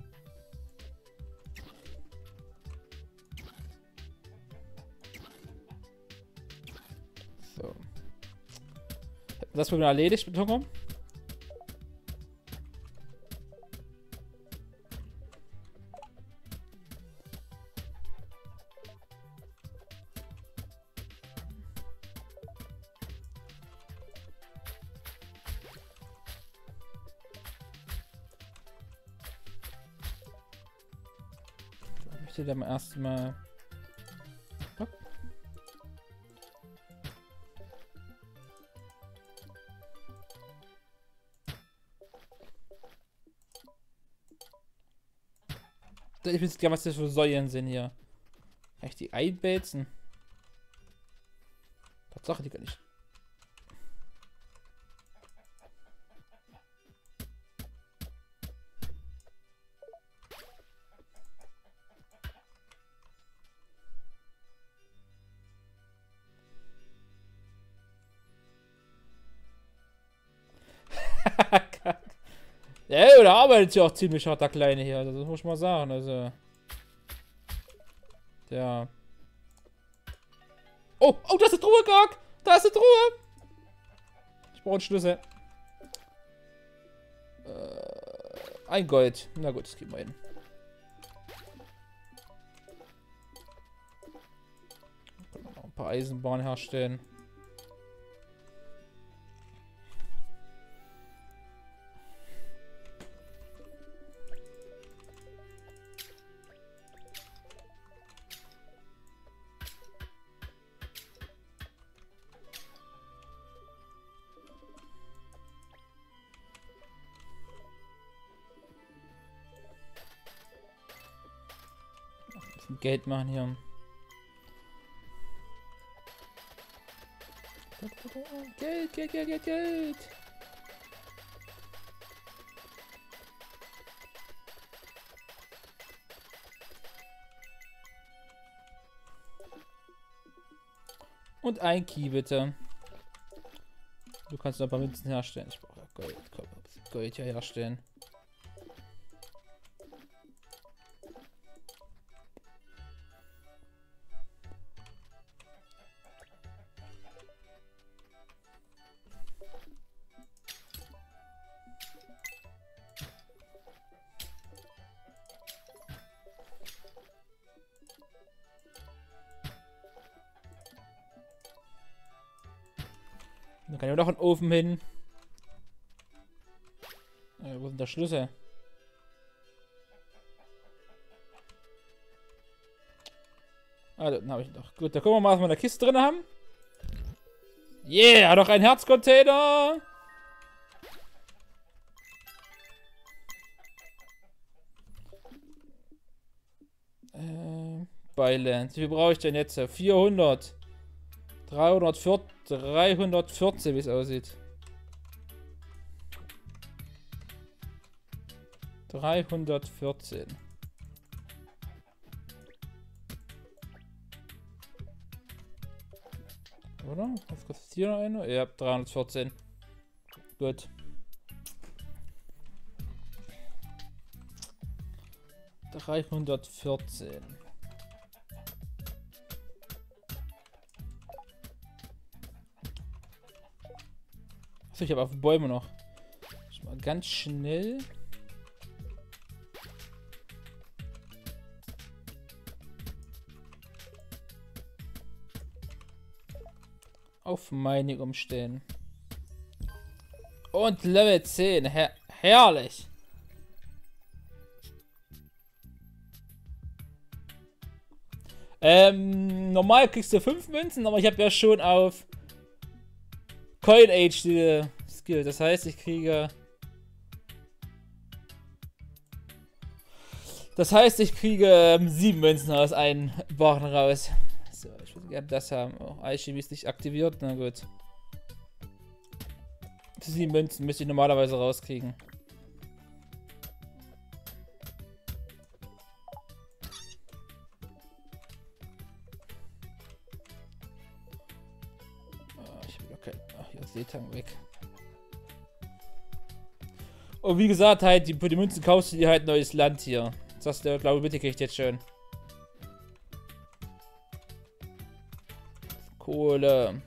So. Hätten wir das Problem erledigt mit Hunger? Ich möchte dann erstmal. Ich weiß gar nicht, was das für Säulen sind hier. Kann ich die einbälzen? Tatsache, die kann ich. Ja, der arbeitet ja auch ziemlich hart, der Kleine hier. Also, das muss ich mal sagen. Also. Ja. Oh, oh, da ist eine Truhe, Gag! Da ist eine Truhe! Ich brauche einen Schlüssel. Ein Gold. Na gut, das geben wir hin. Können wir noch ein paar Eisenbahnen herstellen. Geld machen hier. Geld, Geld, Geld, Geld, Geld. Und ein Key, bitte. Du kannst noch ein paar Münzen herstellen. Ich brauche Gold. Komm, Gold hier herstellen. Dann kann ich noch einen Ofen hin. Wo ist denn der Schlüssel? Ah, den habe ich noch. Gut, da gucken wir mal, was wir in der Kiste drin haben. Yeah, noch ein Herzcontainer. Beiland. Wie viel brauche ich denn jetzt? 400. 314, wie es aussieht. 314. Oder? Was kostet hier noch eine? Ja, 314. Gut. ...314. Achso, ich habe auf Bäume noch. Mal ganz schnell... auf Mining umstellen. Und Level 10. Herrlich. Normal kriegst du 5 Münzen, aber ich habe ja schon auf Coin Age die Skill. Das heißt, ich kriege... Das heißt, ich kriege 7 Münzen aus einem Barren raus. So, ich würde gerne das haben. Oh, Alchemie ist nicht aktiviert. Na gut. 7 Münzen müsste ich normalerweise rauskriegen. Oh, ich will okay. Ach, hier ist Seetang weg. Und wie gesagt, halt, für die Münzen kaufst du dir halt neues Land hier. Das hast du, glaube ich, mitgekriegt jetzt schon. Kohle.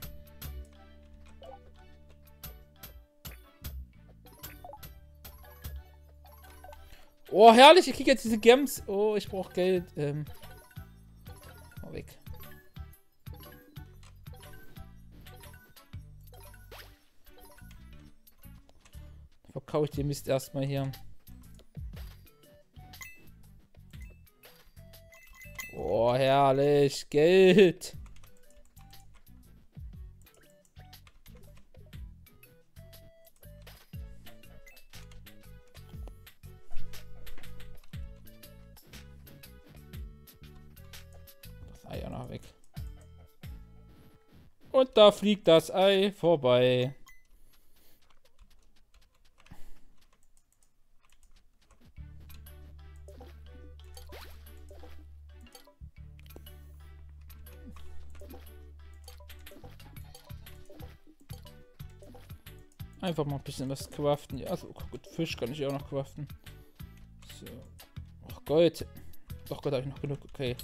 Oh, herrlich, ich kriege jetzt diese Gems. Oh, ich brauche Geld. Mal weg. Verkaufe ich den Mist erstmal hier. Oh, herrlich. Geld. Das Ei auch noch weg. Und da fliegt das Ei vorbei. Einfach mal ein bisschen was craften. Ja, so gut, Fisch kann ich auch noch craften. So. Ach Gott. Ach Gott, habe ich noch genug. Okay.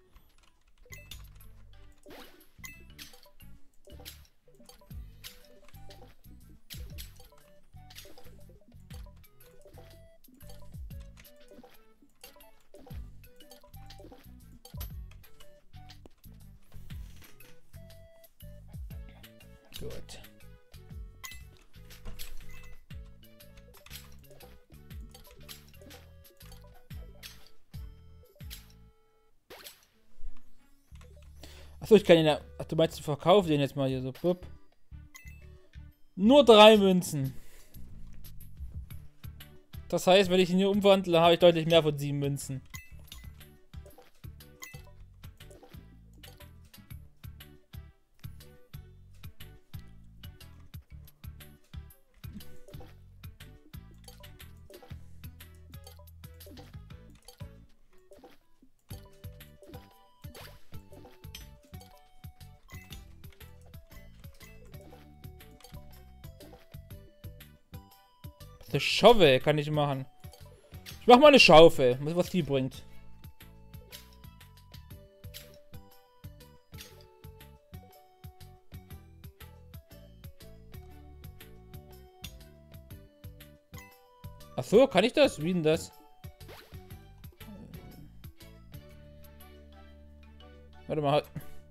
Gut. Achso, ich kann ihn ja. Ach, du meinst, du verkaufst den jetzt mal hier so. Bup. Nur 3 Münzen. Das heißt, wenn ich ihn hier umwandle, habe ich deutlich mehr von 7 Münzen. Eine Schaufel kann ich machen. Ich mach mal eine Schaufel. Was die bringt. Ach so, kann ich das? Wie denn das? Warte mal.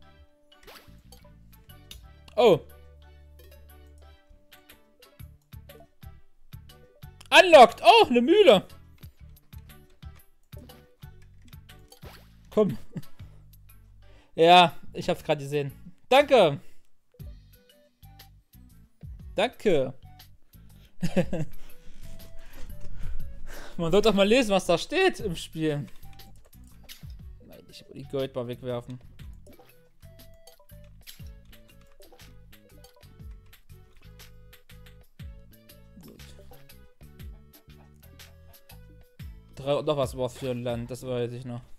Oh. Unlocked. Oh, eine Mühle. Komm. Ja, ich hab's gerade gesehen. Danke. Danke. Man sollte doch mal lesen, was da steht im Spiel. Nein, ich will die Goldbar wegwerfen. Noch was war's für ein Land, das weiß ich noch.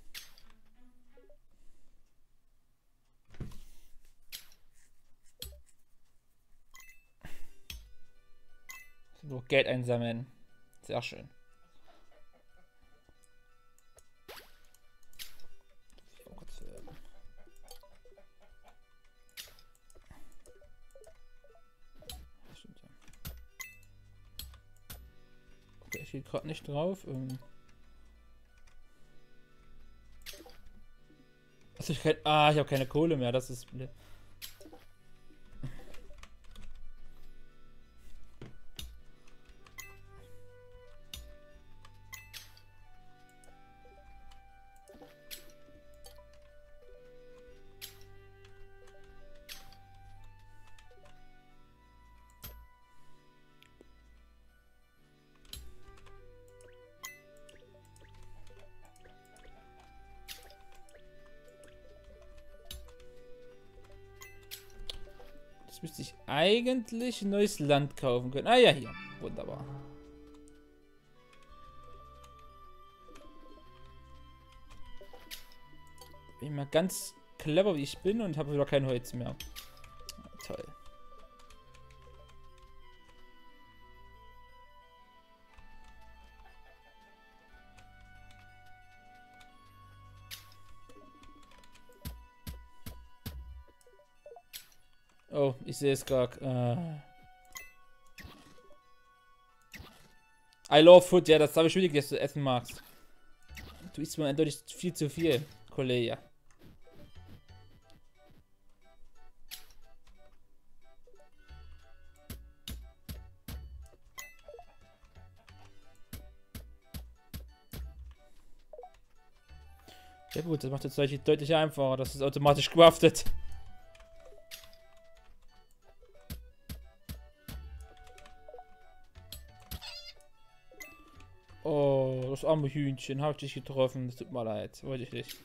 So, Geld einsammeln. Sehr schön. Okay, ich gehe gerade nicht drauf. Also ich habe keine Kohle mehr, das ist blöd. Jetzt müsste ich eigentlich ein neues Land kaufen können. Ah ja, hier. Wunderbar. Bin mal ganz clever, wie ich bin und habe wieder kein Holz mehr. Toll. Oh, ich sehe es gerade. I love food, ja, das habe ich schwierig, dass du essen magst. Du isst mir eindeutig viel zu viel, Kollege. Ja gut, das macht jetzt deutlich einfacher, dass es automatisch craftet. Oh, das arme Hühnchen, habe ich dich getroffen. Das tut mir leid, wollte ich nicht.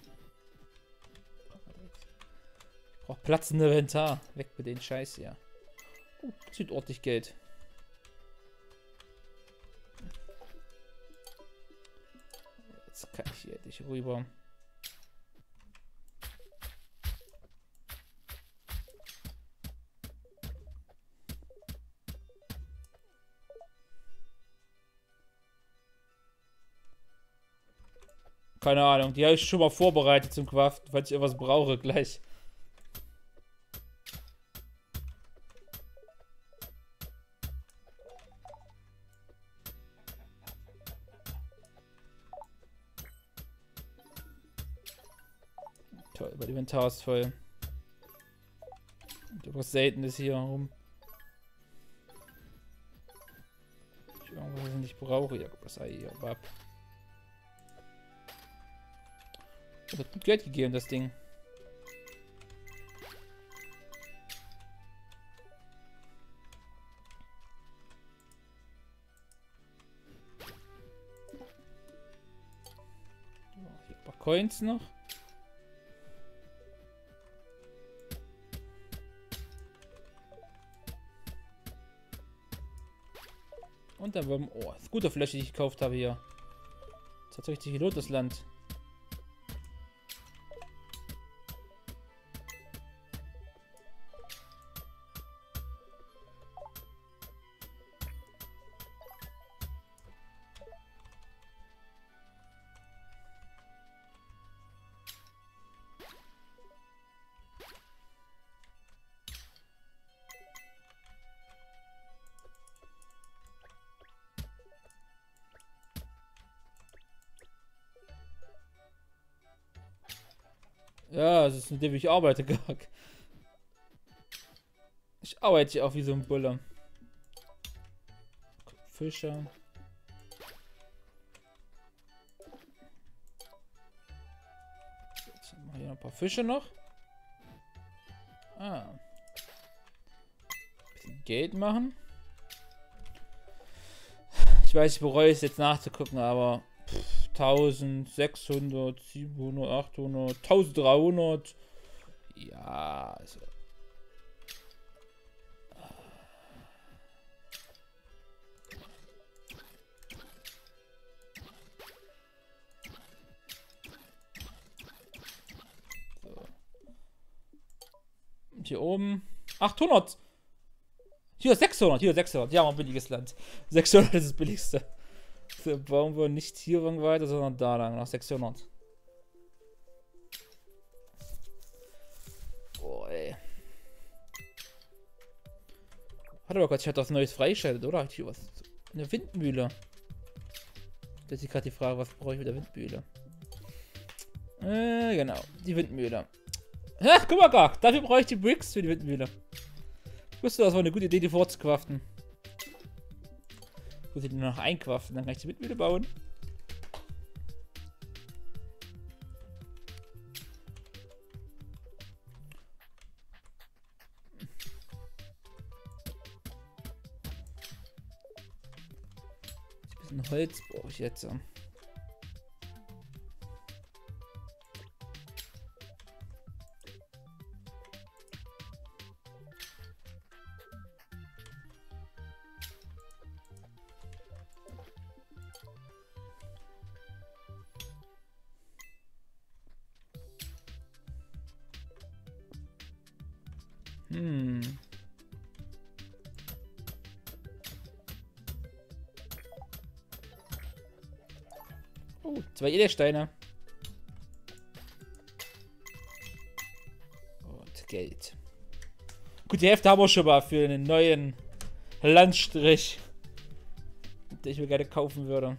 Ich brauch Platz im Inventar. Weg mit den Scheiß hier. Oh, zieht ordentlich Geld. Jetzt kann ich hier dich rüber. Keine Ahnung, die habe ich schon mal vorbereitet zum Craften, falls ich irgendwas brauche gleich. Toll, mein Inventar ist voll. Und was Seltenes hier rum. Ich irgendwas, was ich nicht brauche. Ja, was sei hier ab. Das hat gut Geld gegeben, das Ding. Hier ein paar Coins noch. Und dann war, oh, Scooterfläche, die ich gekauft habe hier. Das hat richtig gelohnt, das Land. Ja, das ist mit dem ich arbeite, gar. Ich arbeite hier auch wie so ein Bulle. Fischer. Jetzt haben wir hier noch ein paar Fische noch. Ah. Bisschen Geld machen. Ich weiß, ich bereue es jetzt nachzugucken, aber 1600, 700, 800, 1300. Ja, also. So. Und hier oben 800. Hier 600, hier 600. Ja, ein billiges Land. 600 ist das billigste. So, bauen wir nicht hier irgendwo weiter, sondern da lang, nach 600. Boah, ey. Warte mal kurz, ich hatte was Neues freigeschaltet, oder? Hier was. Eine Windmühle. Das ist gerade die Frage, was brauche ich mit der Windmühle? Genau, die Windmühle. Ha, guck mal, gar. Dafür brauche ich die Bricks für die Windmühle. Ich wusste, das war eine gute Idee, die vorzukraften. Ich muss die nur noch einkraften, dann kann ich die Windmühle bauen. Ein bisschen Holz brauche ich jetzt. Oh, 2 Edelsteine. Und Geld. Gut, die Hälfte haben wir schon mal für einen neuen Landstrich, den ich mir gerne kaufen würde.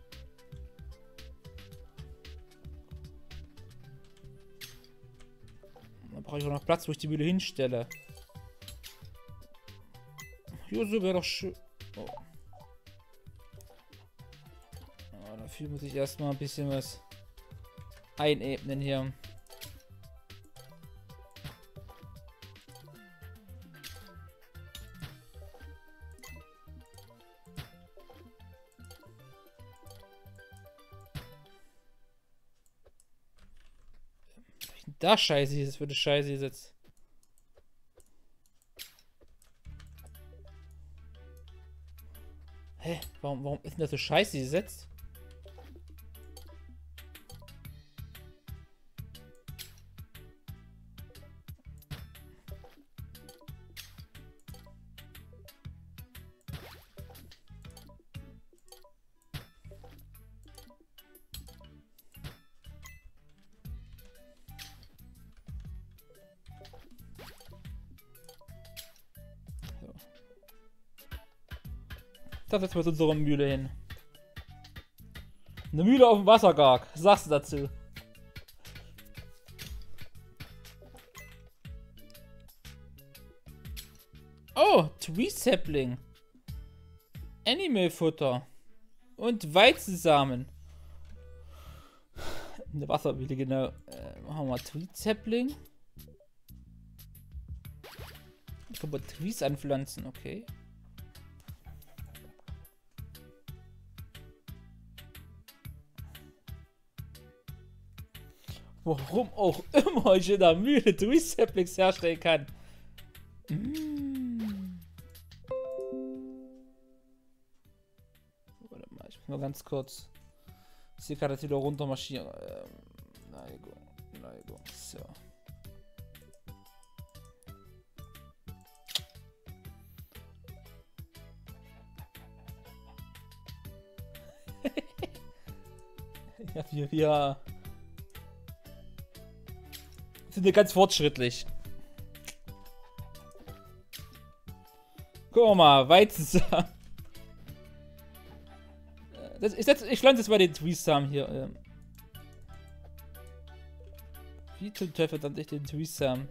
Dann brauche ich auch noch Platz, wo ich die Mühle hinstelle. Hier so wäre doch schön. Oh. Oh, dafür muss ich erstmal ein bisschen was einebnen hier. Da scheiße ist, für eine Scheiße jetzt. Hä? Warum ist denn das so scheiße gesetzt? Da setzen wir uns unsere Mühle hin. Eine Mühle auf dem Wassergarg. Was sagst du dazu? Oh, Tree-Sapling. Animal-Futter. Und Weizensamen. Eine Wassermühle, genau. Machen wir mal Tree-Sapling. Können wir Trees anpflanzen, okay. Warum auch immer ich in der Mühle Tree-Saplings herstellen kann. Warte mal, ich muss mal ganz kurz. Hier kann das wieder runter marschieren. Neigung. So. Ja, wir sind ja ganz fortschrittlich. Guck mal, Weizensamen. Ich pflanze jetzt mal den Tree-Samen hier. Wie zum Teufel dann ich den Tree-Samen?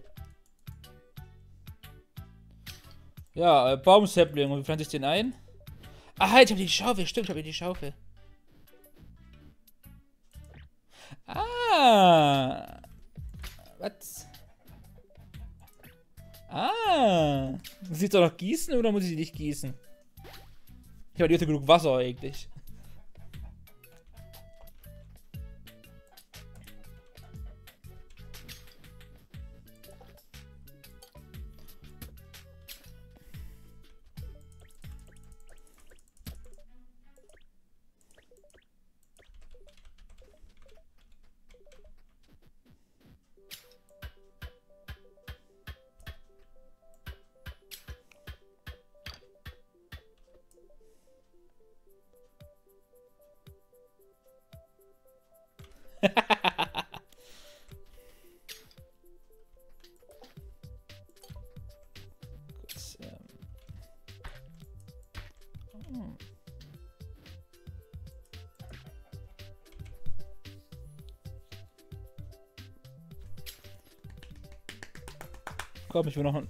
Ja, Baum-Sapling. Und wie pflanze ich den ein? Ah, halt, ich habe die Schaufel. Stimmt, ich habe die Schaufel. Ah. Was? Ah. Muss ich doch noch gießen oder muss ich die nicht gießen? Ich habe genug Wasser eigentlich. Komm, ich will noch.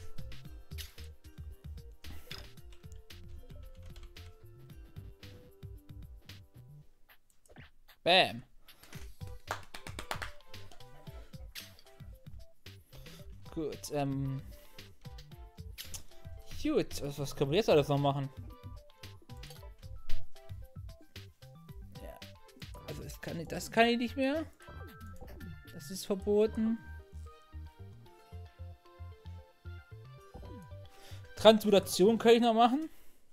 Bam. Gut, gut, was können wir jetzt alles noch machen? Ja. Also das kann ich nicht mehr. Das ist verboten. Transmutation kann ich noch machen.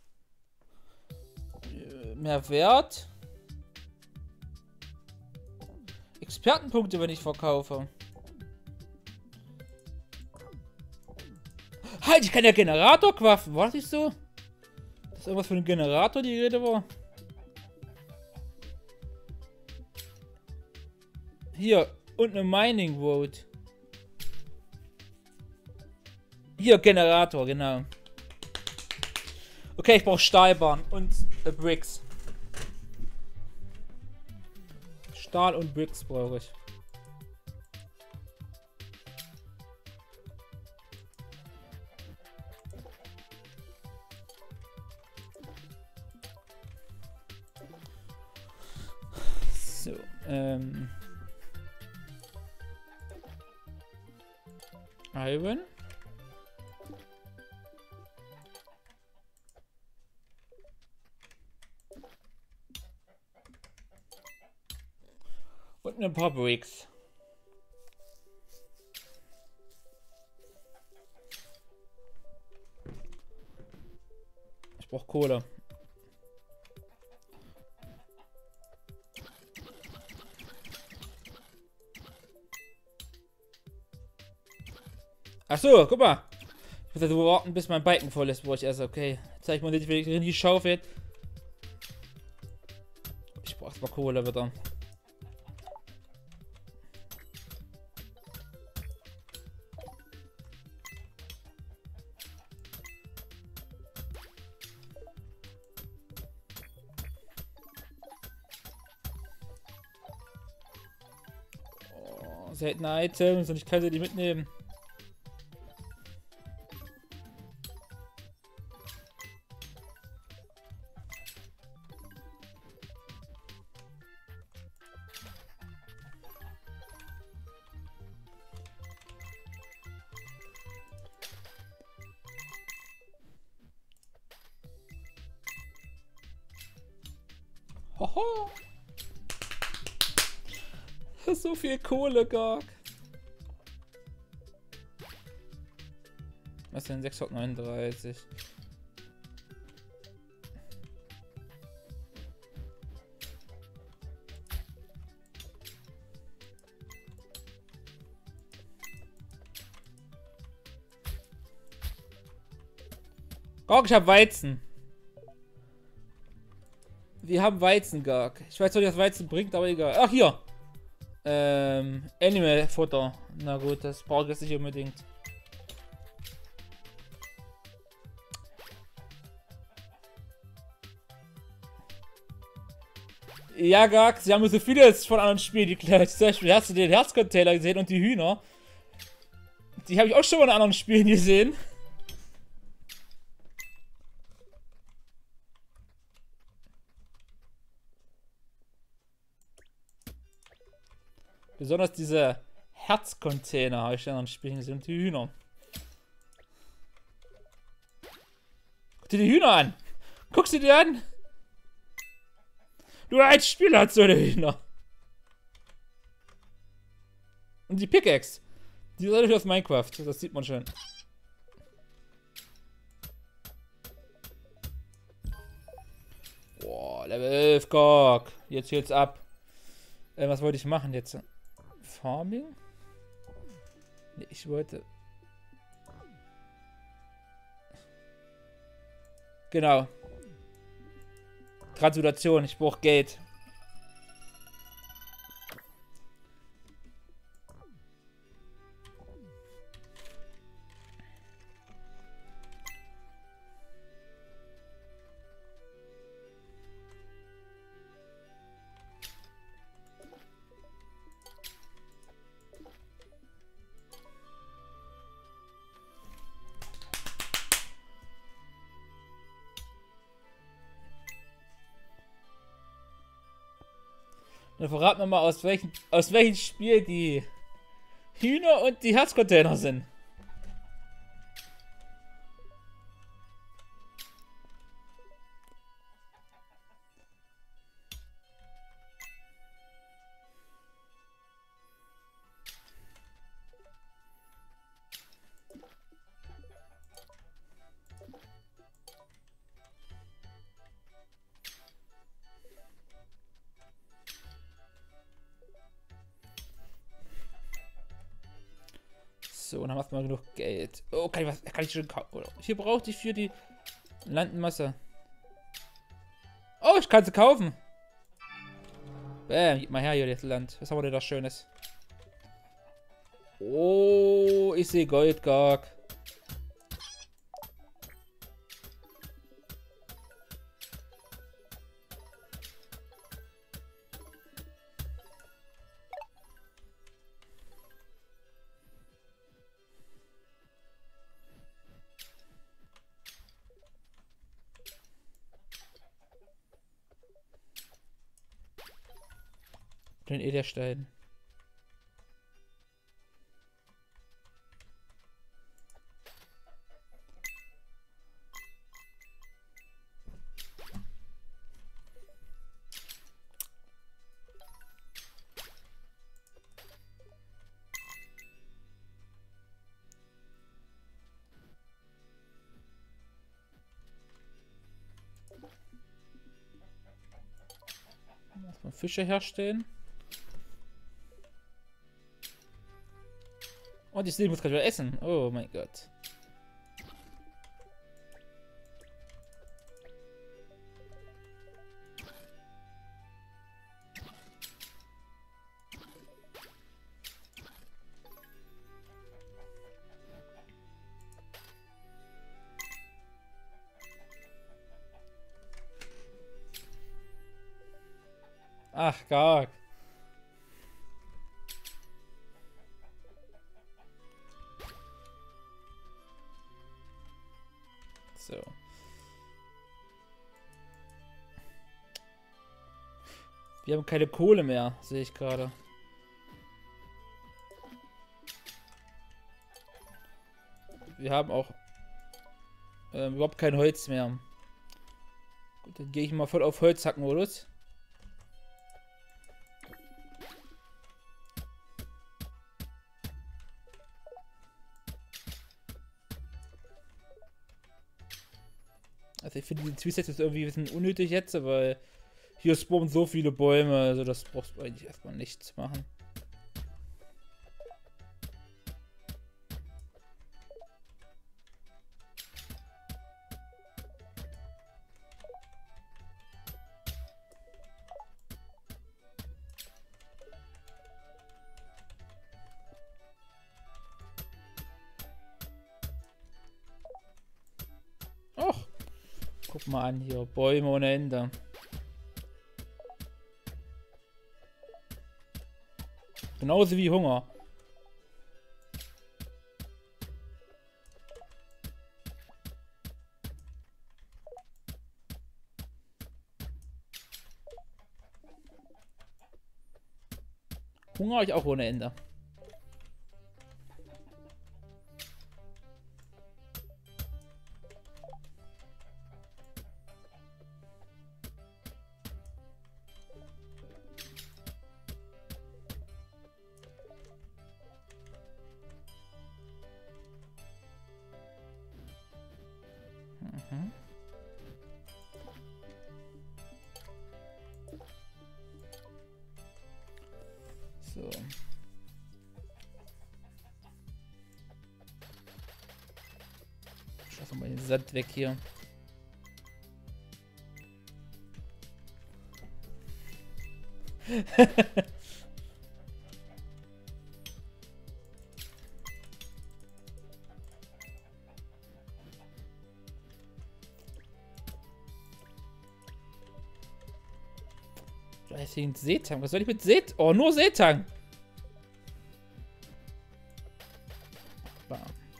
Mehr Wert. Expertenpunkte, wenn ich verkaufe. Halt, ich kann ja Generator quaffen. War das nicht so? Das ist irgendwas für einen Generator, die Rede war. Hier, und eine Mining Road. Hier, Generator, genau. Okay, ich brauche Stahlbahn und Bricks. Stahl und Bricks brauche ich. So, Iron. Und ein paar Bricks. Ich brauche Kohle. Ach so, guck mal. Ich muss also warten, bis mein Balken voll ist, wo ich erst, okay. Zeig mal nicht, wie die Schaufel. Ich brauche mal Kohle wieder. seltene Items und ich kann sie nicht mitnehmen. Hoho. So viel Kohle, Garg. Was denn? 639. Garg, ich hab Weizen. Wir haben Weizen, Garg. Ich weiß nicht, was Weizen bringt, aber egal. Ach, hier. Animal-Futter. Na gut, das brauche ich jetzt nicht unbedingt. Ja, Garg, sie haben so vieles von anderen Spielen geklärt. Zum Beispiel hast du den Herzcontainer gesehen und die Hühner. Die habe ich auch schon mal in anderen Spielen gesehen. Besonders diese Herzcontainer habe ich in anderen Spielen gesehen und die Hühner. Guck dir die Hühner an! Guck sie dir an! Nur ein Spieler hat so eine Hühner. Und die Pickaxe. Die ist natürlich aus Minecraft. Das sieht man schon. Boah, Level 11, Gok. Jetzt hört's ab. Was wollte ich machen jetzt? Farming? Nee, ich wollte... Genau. Transmutation, ich brauche Geld. Dann verraten wir mal, aus welchem Spiel die Hühner und die Herzcontainer sind. So, und dann macht man genug Geld. Oh, kann ich schon kaufen? Hier brauchte ich für die Landmasse. Oh, ich kann sie kaufen. Bäm, gib mal her hier das Land. Was haben wir denn da Schönes? Oh, ich sehe Gold, Garg. Den Edelstein. Erstmal Fische herstellen. Und ich muss gerade wieder essen. Oh mein Gott. Ach Gott. So. Wir haben keine Kohle mehr, sehe ich gerade. Wir haben auch überhaupt kein Holz mehr. Gut, dann gehe ich mal voll auf Holzhacken-Modus. Also ich finde die Twist jetzt irgendwie ein bisschen unnötig jetzt, weil hier spawnen so viele Bäume, also das brauchst du eigentlich erstmal nichts machen. Och, guck mal an hier, Bäume ohne Ende. Genauso wie Hunger. Hunger habe ich auch ohne Ende. Mhm. So. Schaffen wir den Sand weg hier. Vielleicht ein Seetang. Was soll ich mit Seetang? Oh, nur Seetang. Bam.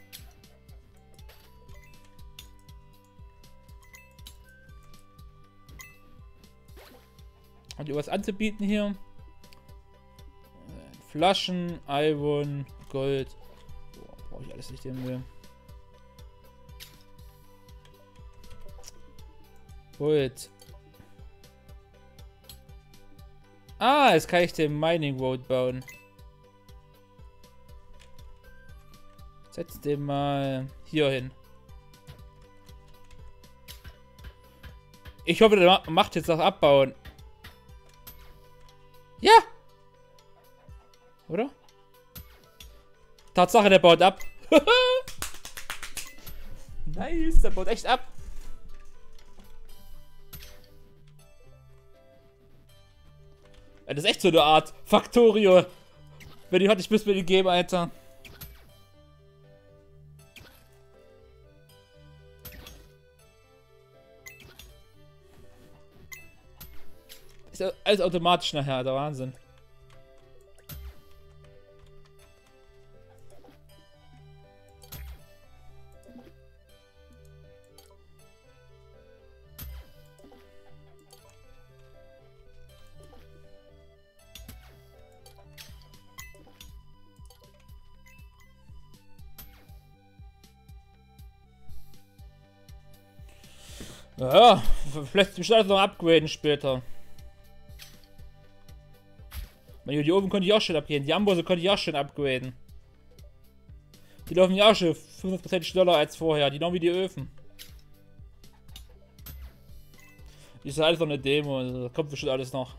Hat ihr was anzubieten hier? Flaschen, Iron, Gold. Brauche ich alles nicht den Müll. Gold. Ah, jetzt kann ich den Mining Road bauen. Setz den mal hier hin. Ich hoffe, der macht jetzt auch abbauen. Ja! Oder? Tatsache, der baut ab. Nice, der baut echt ab. Das ist echt so eine Art Factorio. Wenn die hat, ich bis mir die geben, Alter. Ist ja alles automatisch nachher, der Wahnsinn. Ja, vielleicht mich alles noch upgraden später. Die oben konnte ich auch schon upgraden. Die Ambosse konnte ich auch schon upgraden. Die laufen ja auch schon 5% schneller als vorher. Die noch wie die Öfen. Die ist alles noch eine Demo. Also kommt bestimmt alles noch.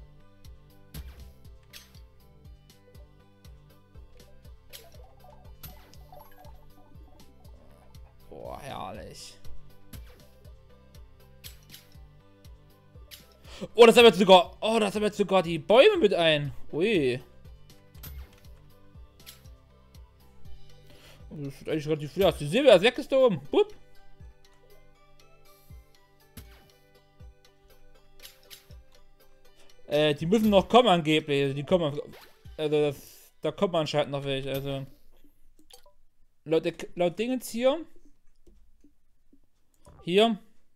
Boah, herrlich. Oh, das haben wir sogar. Oh, das haben wir sogar die Bäume mit ein. Ui. Das sieht eigentlich relativ viel aus. Die Silber ist weg, ist da oben. Bup. Die müssen noch kommen angeblich. Die kommen. Also da kommt man anscheinend noch welche. Also. Laut Dingens hier. Hier.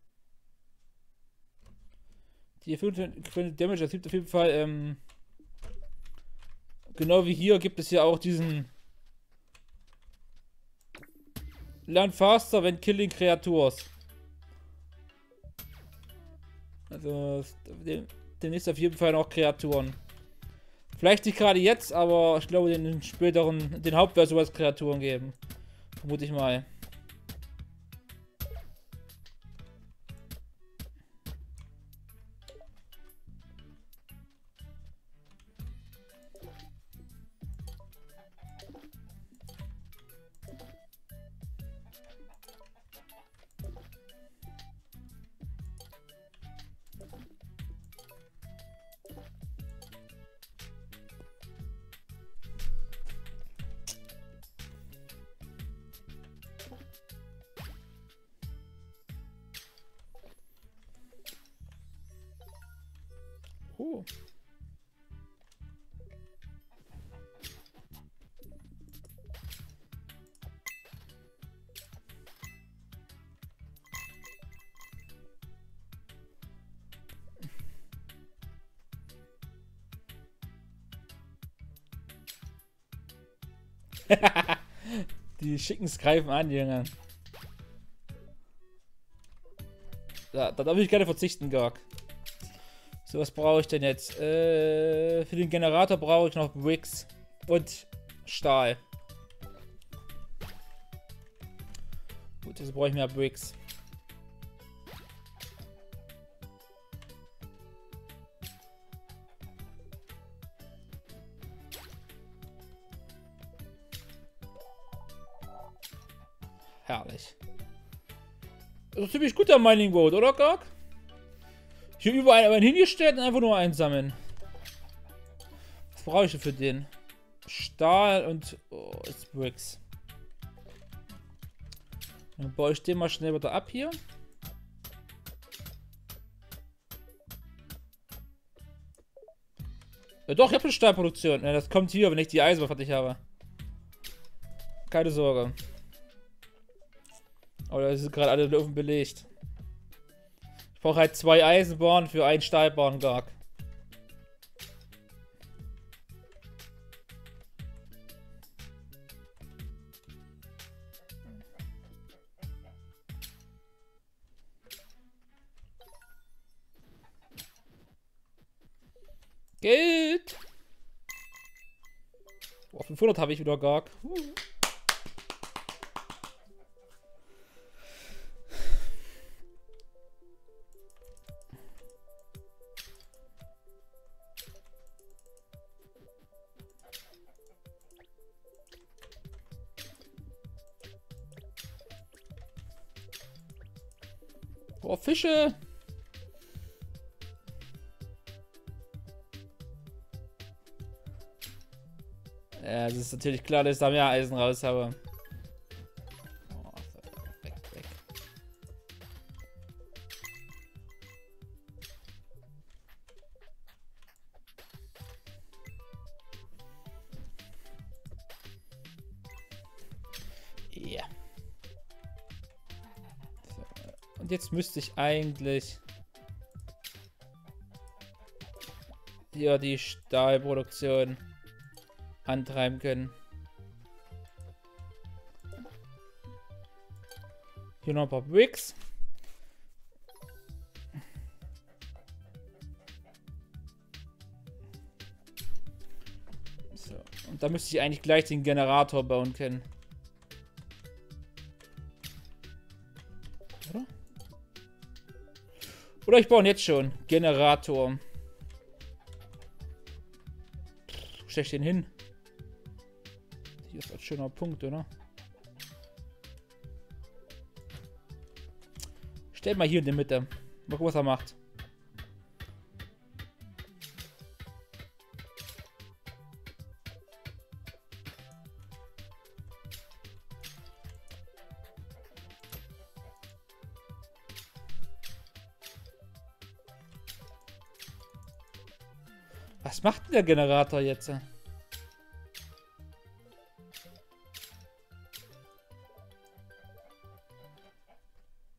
Die 5 Damage, das gibt auf jeden Fall, genau wie hier gibt es ja auch diesen Learn faster when killing Creatures. Also, demnächst auf jeden Fall noch Kreaturen. Vielleicht nicht gerade jetzt, aber ich glaube, in den späteren, den Hauptversion soll es Kreaturen geben. Vermute ich mal. Oh. Die Schickens greifen an, Junge. Da darf ich gerne verzichten, Gag. So, was brauche ich denn jetzt? Für den Generator brauche ich noch Bricks und Stahl. Gut, jetzt brauche ich mehr Bricks. Herrlich. Das ist ziemlich gut, der Mining Boat, oder, Gag? Hier überall einen hingestellt und einfach nur einsammeln. Was brauche ich denn für den? Stahl und Bricks. Dann baue ich den mal schnell wieder ab hier. Ja doch, ich habe eine Stahlproduktion. Ja, das kommt hier, wenn ich die Eisen fertig habe. Keine Sorge. Aber das ist gerade alle Öfen belegt. Ich brauche halt 2 Eisenbahnen für einen Stahlbahn-Gag. Geld! Oh, 500 habe ich wieder Gag. Oh, Fische! Ja, das ist natürlich klar, dass ich da mehr Eisen raus habe. Oh, weg, weg. Ja. So. Und jetzt müsste ich eigentlich hier die Stahlproduktion antreiben können. Hier noch ein paar Bricks. So. Und da müsste ich eigentlich gleich den Generator bauen können. Oder ich baue ihn jetzt schon. Generator. Wo stelle ich den hin? Hier ist ein schöner Punkt, oder? Stell mal hier in die Mitte. Mal gucken, was er macht. Was macht denn der Generator jetzt?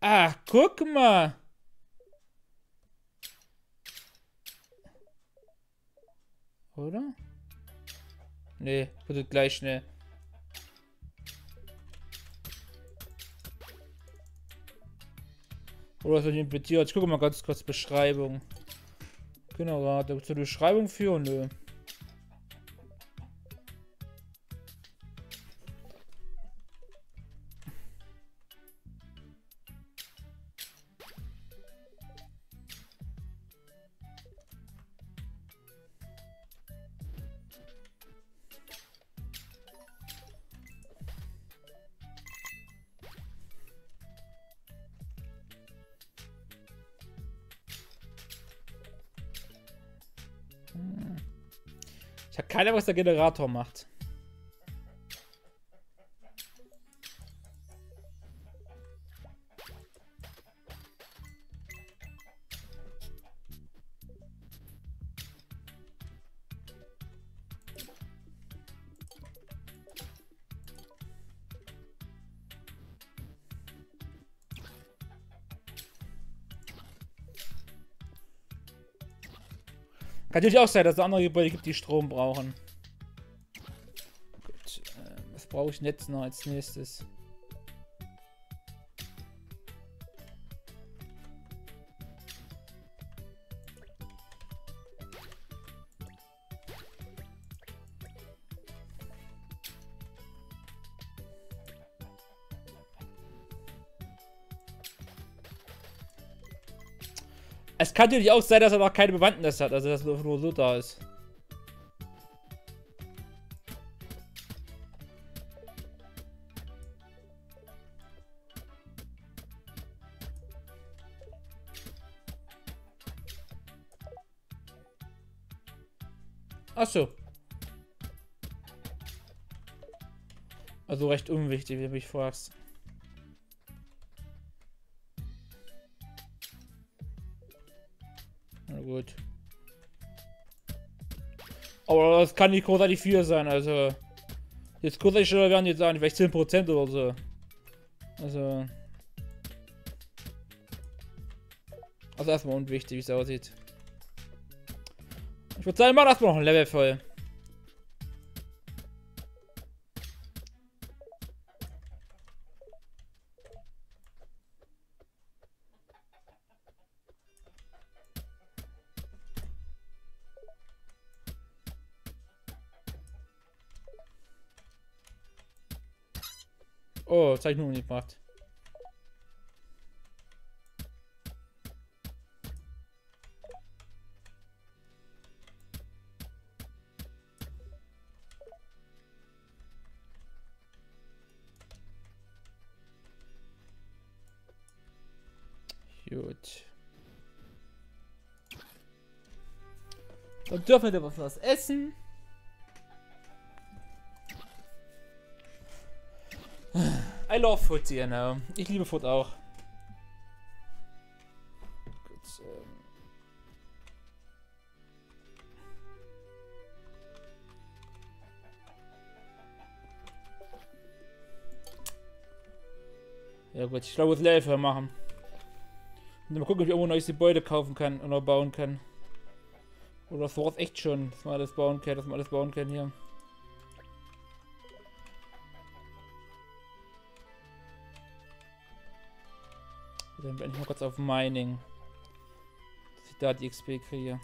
Ah, guck mal. Oder? Nee, bitte gleich schnell. Oder was wird implementiert? Ich gucke mal ganz kurz Beschreibung. Genau, da zur Beschreibung führen, nö. Ich habe keine Ahnung, was der Generator macht. Kann natürlich auch sein, dass es andere Gebäude gibt, die Strom brauchen. Gut, was brauche ich jetzt noch als nächstes? Es kann natürlich auch sein, dass er noch keine Bewandtnis hat, also dass er nur so da ist. Ach so. Also recht unwichtig, wenn du mich fragst. Na gut. Aber das kann nicht großartig viel sein, also. Jetzt großartig schneller werden jetzt sagen, vielleicht 10% oder so. Also. Also erstmal unwichtig, wie es aussieht. Ich würde sagen, wir machen erstmal noch ein Level voll. Oh, Zeichnung nicht gemacht. Gut. Dann dürfen wir was essen. I love food, you know. Ich liebe Food auch. Gut, ja gut, ich glaube, wir Level voll machen. Und mal gucken, ob ich irgendwo ein neues Gebäude kaufen kann oder bauen kann. Oder das war echt schon, dass man alles bauen kann, hier. Dann bin ich mal kurz auf Mining. Dass ich da die XP kriege.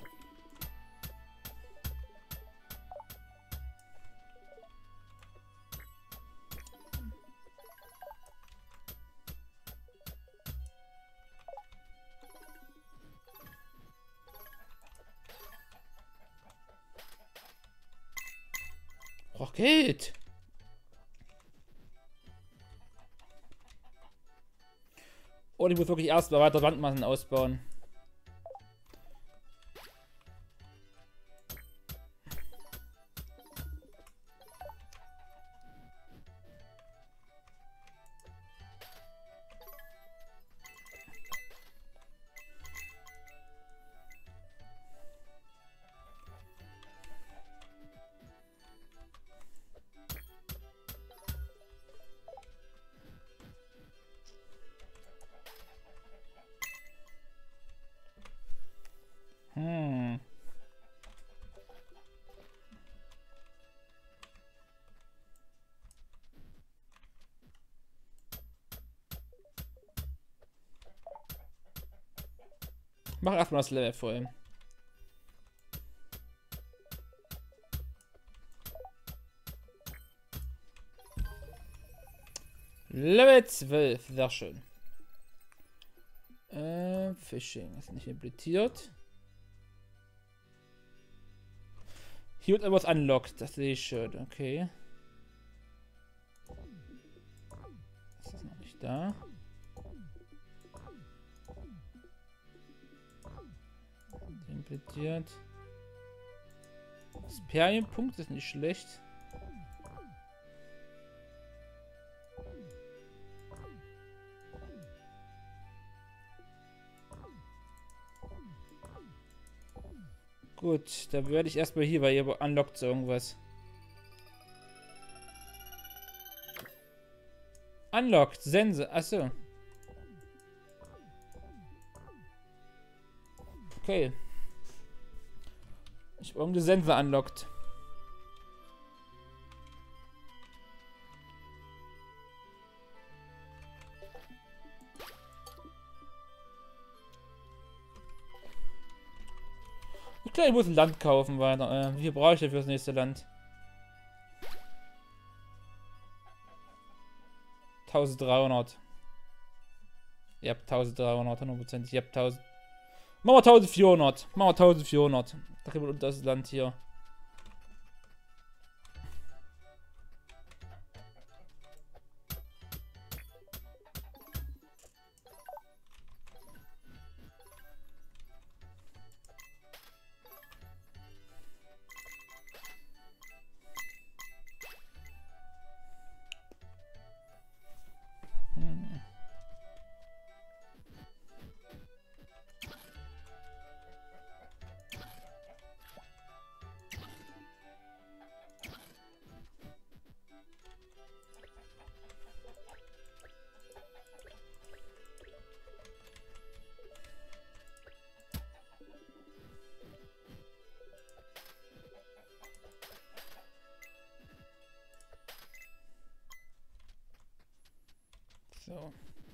Rocket! Und ich muss wirklich erstmal weiter Wandmassen ausbauen. Mach erstmal das Level voll. Level 12, sehr schön. Fishing ist nicht implementiert. Hier wird etwas unlocked, das sehe ich schon, okay. Das ist noch nicht da. Implementiert. Das Perienpunkt ist nicht schlecht. Gut, da werde ich erstmal hier, weil ihr unlockt so irgendwas. Unlocked, Sense, achso. Okay. Ich habe irgendeine Sense unlockt. Ich glaube, ich muss ein Land kaufen weiter. Wie viel brauche ich denn fürs nächste Land? 1300. Ihr habt 1300, 100%. Ihr habt 1000. Machen wir 1400. Machen wir 1400. Da kriegen wir das Land hier. So.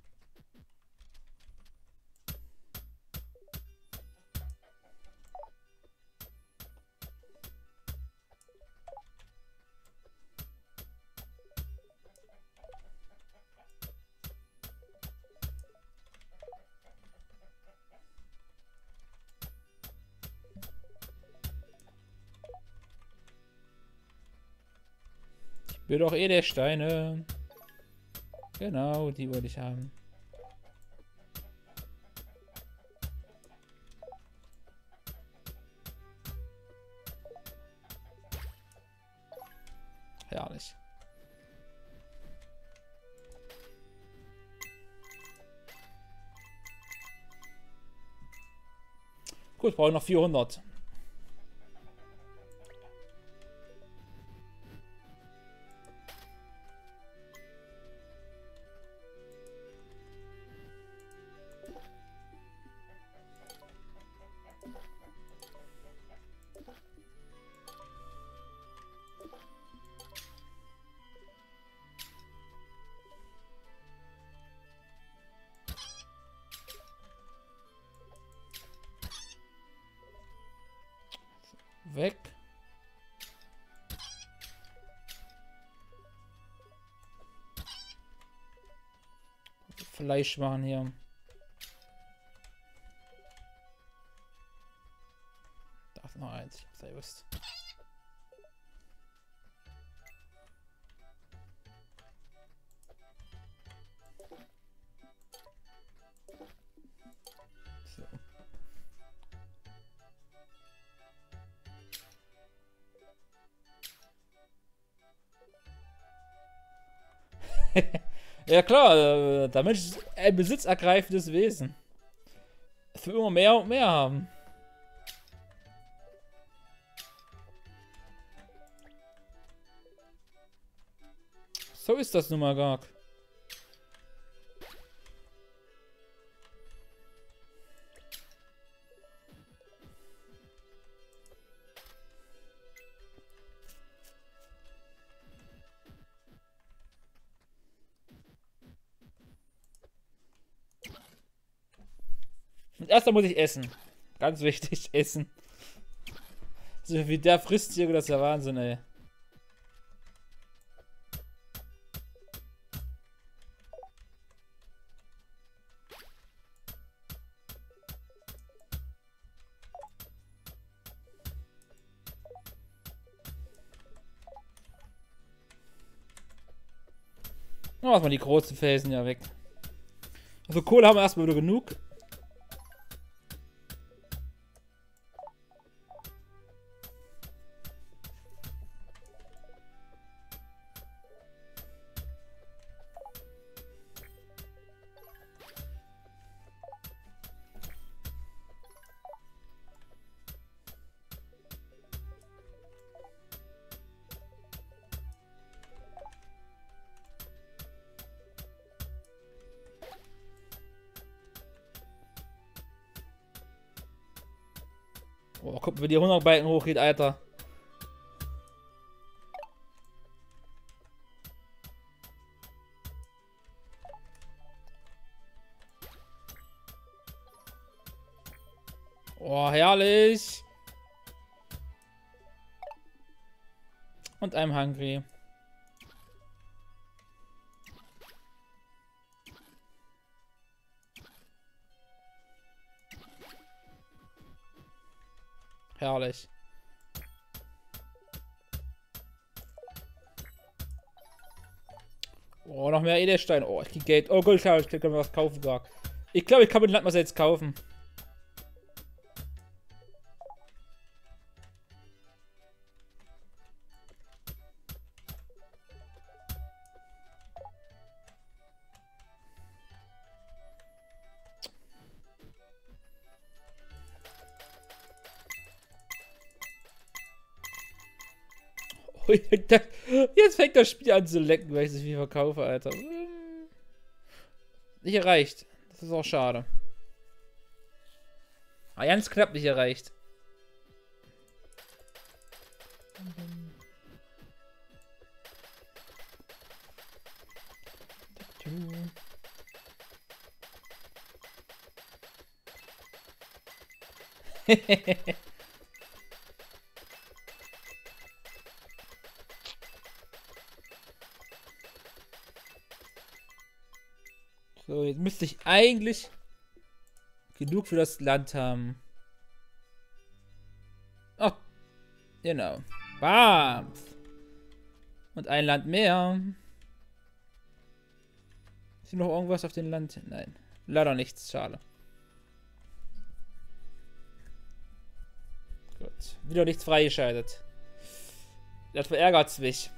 Ich will doch eh der Steine. Genau, die wollte ich haben. Herrlich. Gut, brauche ich noch 400. Weg. Fleisch machen hier. Da ist noch eins. Ich hab's ja gewusst. So. Ja klar, der Mensch ist ein besitzergreifendes Wesen. Es will immer mehr und mehr haben. So ist das nun mal gar. Und erstmal muss ich essen. Ganz wichtig, essen. So wie der frisst hier, das ist ja Wahnsinn, ey. Oh, was mal die großen Felsen ja weg. Also Kohle haben wir erstmal wieder genug. Oh, guck, wie die 100 Balken hochgeht, Alter. Oh, herrlich. Und I'm hungry. Herrlich. Oh, noch mehr Edelstein. Oh, ich krieg Geld. Oh, Gold, ich kann mir was kaufen gar. Ich glaube, ich kann mir den Landmasse jetzt kaufen. Jetzt fängt das Spiel an zu lecken, weil ich so viel verkaufe, Alter. Nicht erreicht. Das ist auch schade. Ah, ganz knapp nicht erreicht. So, jetzt müsste ich eigentlich genug für das Land haben. Oh, genau. Bam! Und ein Land mehr. Ist hier noch irgendwas auf dem Land? Nein. Leider nichts. Schade. Gut. Wieder nichts freigeschaltet. Das verärgert mich.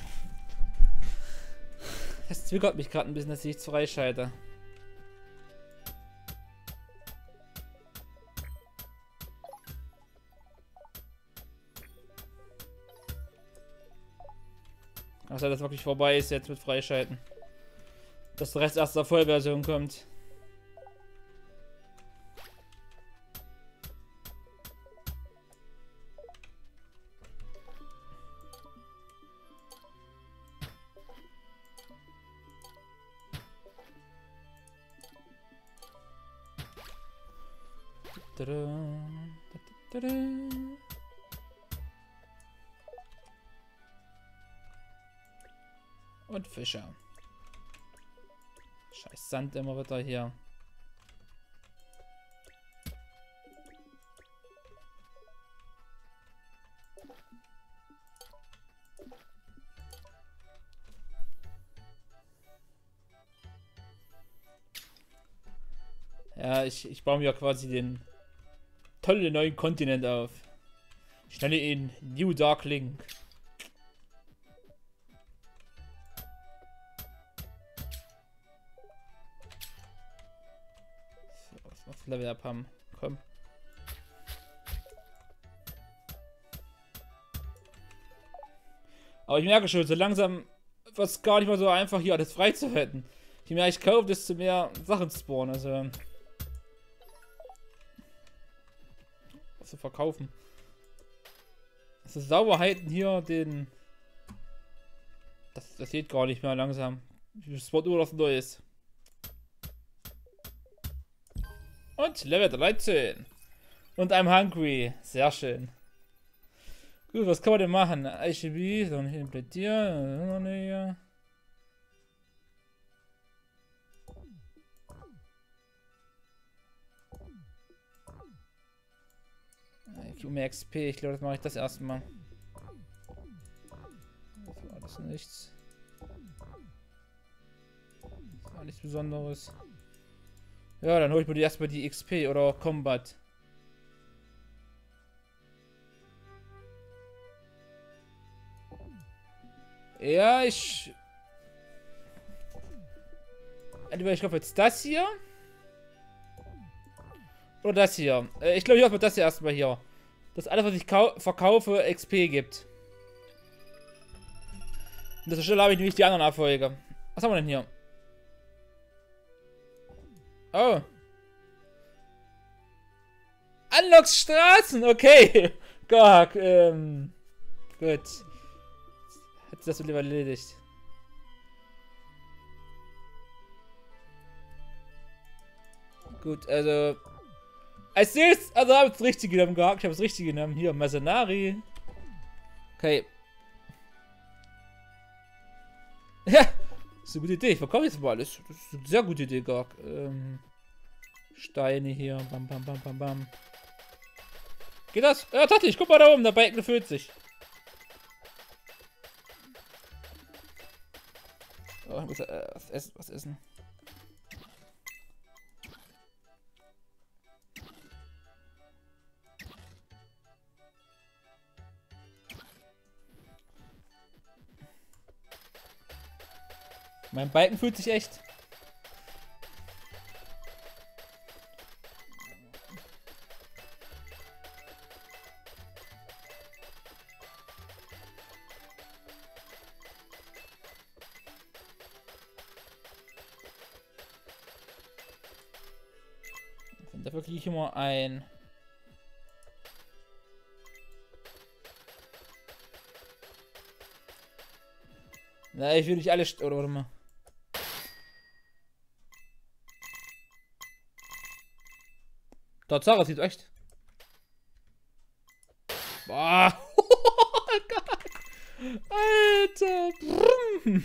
Das zwickert mich gerade ein bisschen, dass ich nichts freischalte. Also, das wirklich vorbei ist jetzt mit Freischalten. Dass der Rest erst der Vollversion kommt. Und Fische. Scheiß Sand immer wieder hier. Ja, ich baue mir quasi den tollen neuen Kontinent auf. Ich nenne ihn New Dark Link. So, was macht Level Up haben? Komm. Aber ich merke schon, so langsam wird es gar nicht mal so einfach, hier alles freizuhalten. Je mehr ich kaufe, desto mehr Sachen spawnen. Also. Was zu verkaufen. Also Sauberheiten hier, den. Das geht gar nicht mehr langsam. Ich spawnt nur was Neues. Und Level 13. Und I'm hungry. Sehr schön. Gut, was kann man denn machen? ICB, so ein Plädier. Mehr XP, ich glaube, das mache ich das erstmal. Das war alles nichts. Das war nichts Besonderes. Ja, dann hole ich mir erstmal die XP oder Combat. Ja, entweder ich kaufe jetzt das hier. Oder das hier. Ich glaube, ich kaufe das hier erstmal hier. Dass alles, was ich verkaufe, XP gibt. Und an der Stelle habe ich nämlich die anderen Erfolge. Was haben wir denn hier? Oh. Unlocks Straßen, okay. Gott, gut. Hätte das lieber erledigt. Gut, also. Als nächstes, also habe ich das Richtige genommen gehabt. Ich habe das Richtige genommen. Hier, Mercenari. Okay. Ja, das ist eine gute Idee. Ich verkaufe jetzt mal alles. Das ist eine sehr gute Idee, Gag. Steine hier. Bam, bam, bam, bam, bam. Geht das? Ja, tatsächlich. Guck mal da oben. Der Balken füllt sich. Oh, ich muss was essen. Mein Balken fühlt sich echt. Ich finde da wirklich immer ein. Na, ich will nicht alle. Oder warte mal. Tatsache, sieht echt. Boah. Alter. Brumm.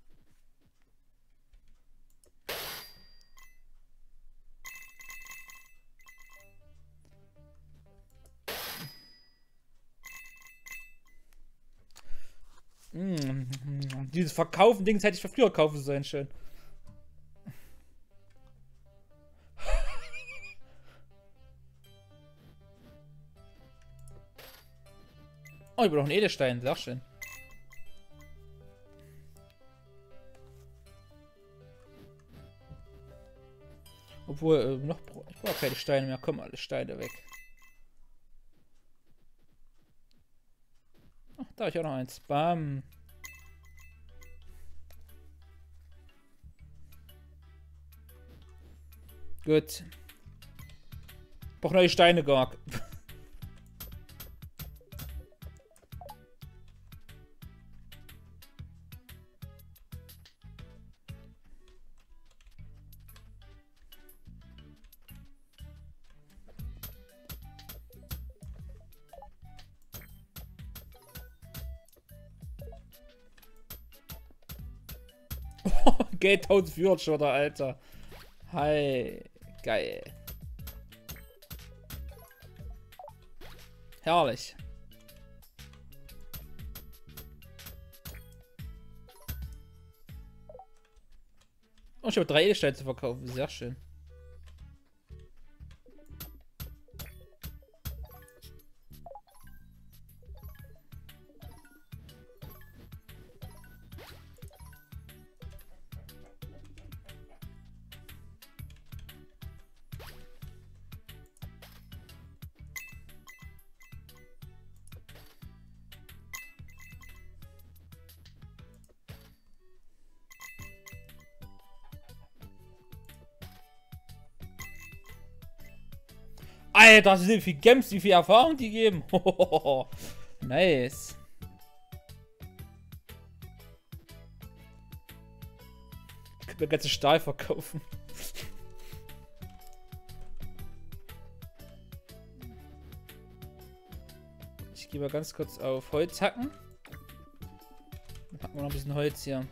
Dieses Verkaufen-Dings hätte ich früher kaufen sollen, schön. Oh, ich brauche einen Edelstein, sehr schön. Obwohl, ich brauche keine Steine mehr, kommen alle Steine weg. Ach, da habe ich auch noch eins. Bam. Gut. Ich brauche neue Steine, Gorg. Geld 1400 schon, Alter. Hi. Geil. Herrlich. Oh, ich habe 3 Edelsteine zu verkaufen. Sehr schön. Alter, so viel Games, wie viel Erfahrung die geben. Nice. Ich kann mir ganze Stahl verkaufen. Ich gehe mal ganz kurz auf Holz hacken. Dann hacken wir noch ein bisschen Holz hier.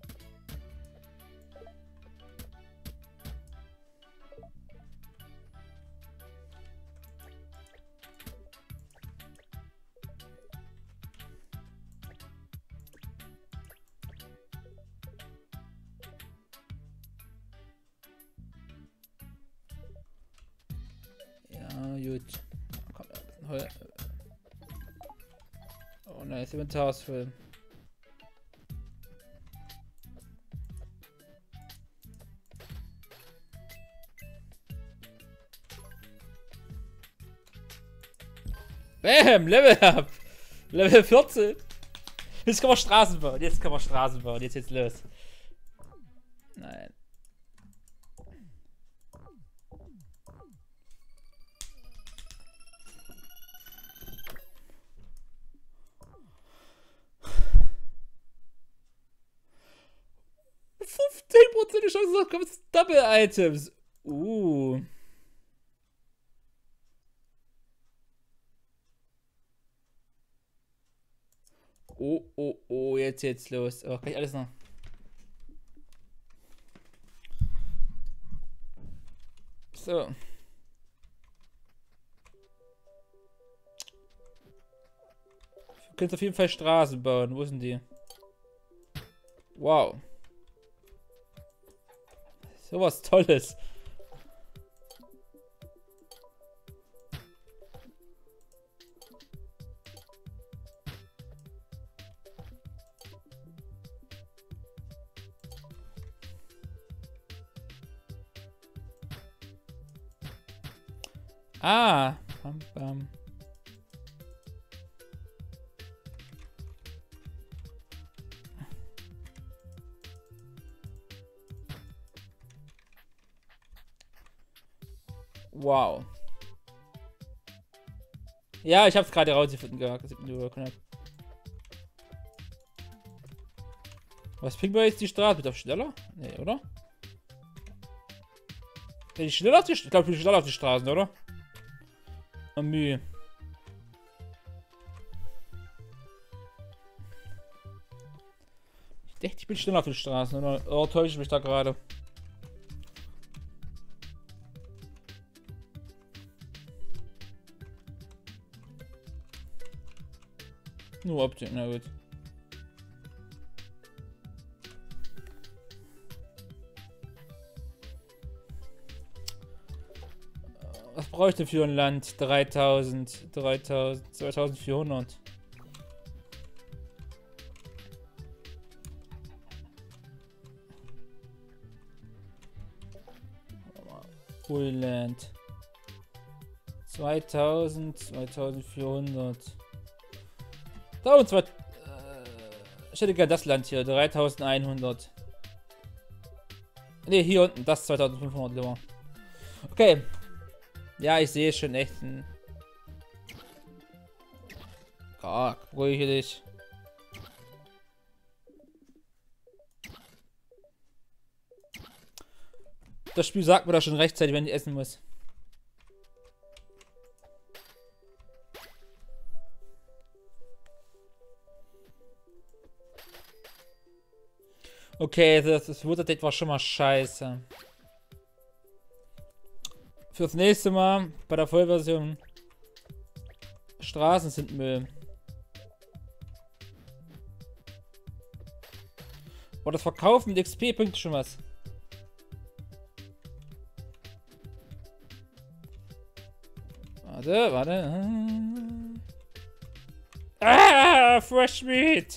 Gut. Komm, oh nein, das Inventar ist voll. Bam, Level up! Level 14! Jetzt kann man Straßen bauen, jetzt kann man Straßen bauen, jetzt geht's los. Nein. Die Chance, da kommt Double Items. Oh, jetzt los. Oh, kann ich alles noch. So. Du kannst auf jeden Fall Straßen bauen. Wo sind die? Wow. So was Tolles. Ah. Bam, bam. Wow. Ja, ich hab's gerade rausgefunden gehabt. Was bringt mir jetzt die Straße? Bitte auf schneller? Nee, oder? Bin ich schneller auf die Straße? Ich glaube, ich bin schneller auf die Straßen, oder? Oh, Mühe. Ich dachte, ich bin schneller auf die Straßen, oder täusche ich mich da gerade? Nur Optik, na gut. Was brauche ich denn für ein Land? 3000, 2400. Land. 2000, 2400. Da und zwar. Ich hätte gerne das Land hier, 3100. Ne, hier unten, das 2500 lieber. Okay. Ja, ich sehe schon echt ein. Ruhige dich. Das Spiel sagt mir da schon rechtzeitig, wenn ich essen muss. Okay, das Water-Date war schon mal scheiße. Fürs nächste Mal bei der Vollversion. Straßen sind Müll. Oh, das Verkaufen mit XP bringt schon was. Warte. Ah, Fresh Meat.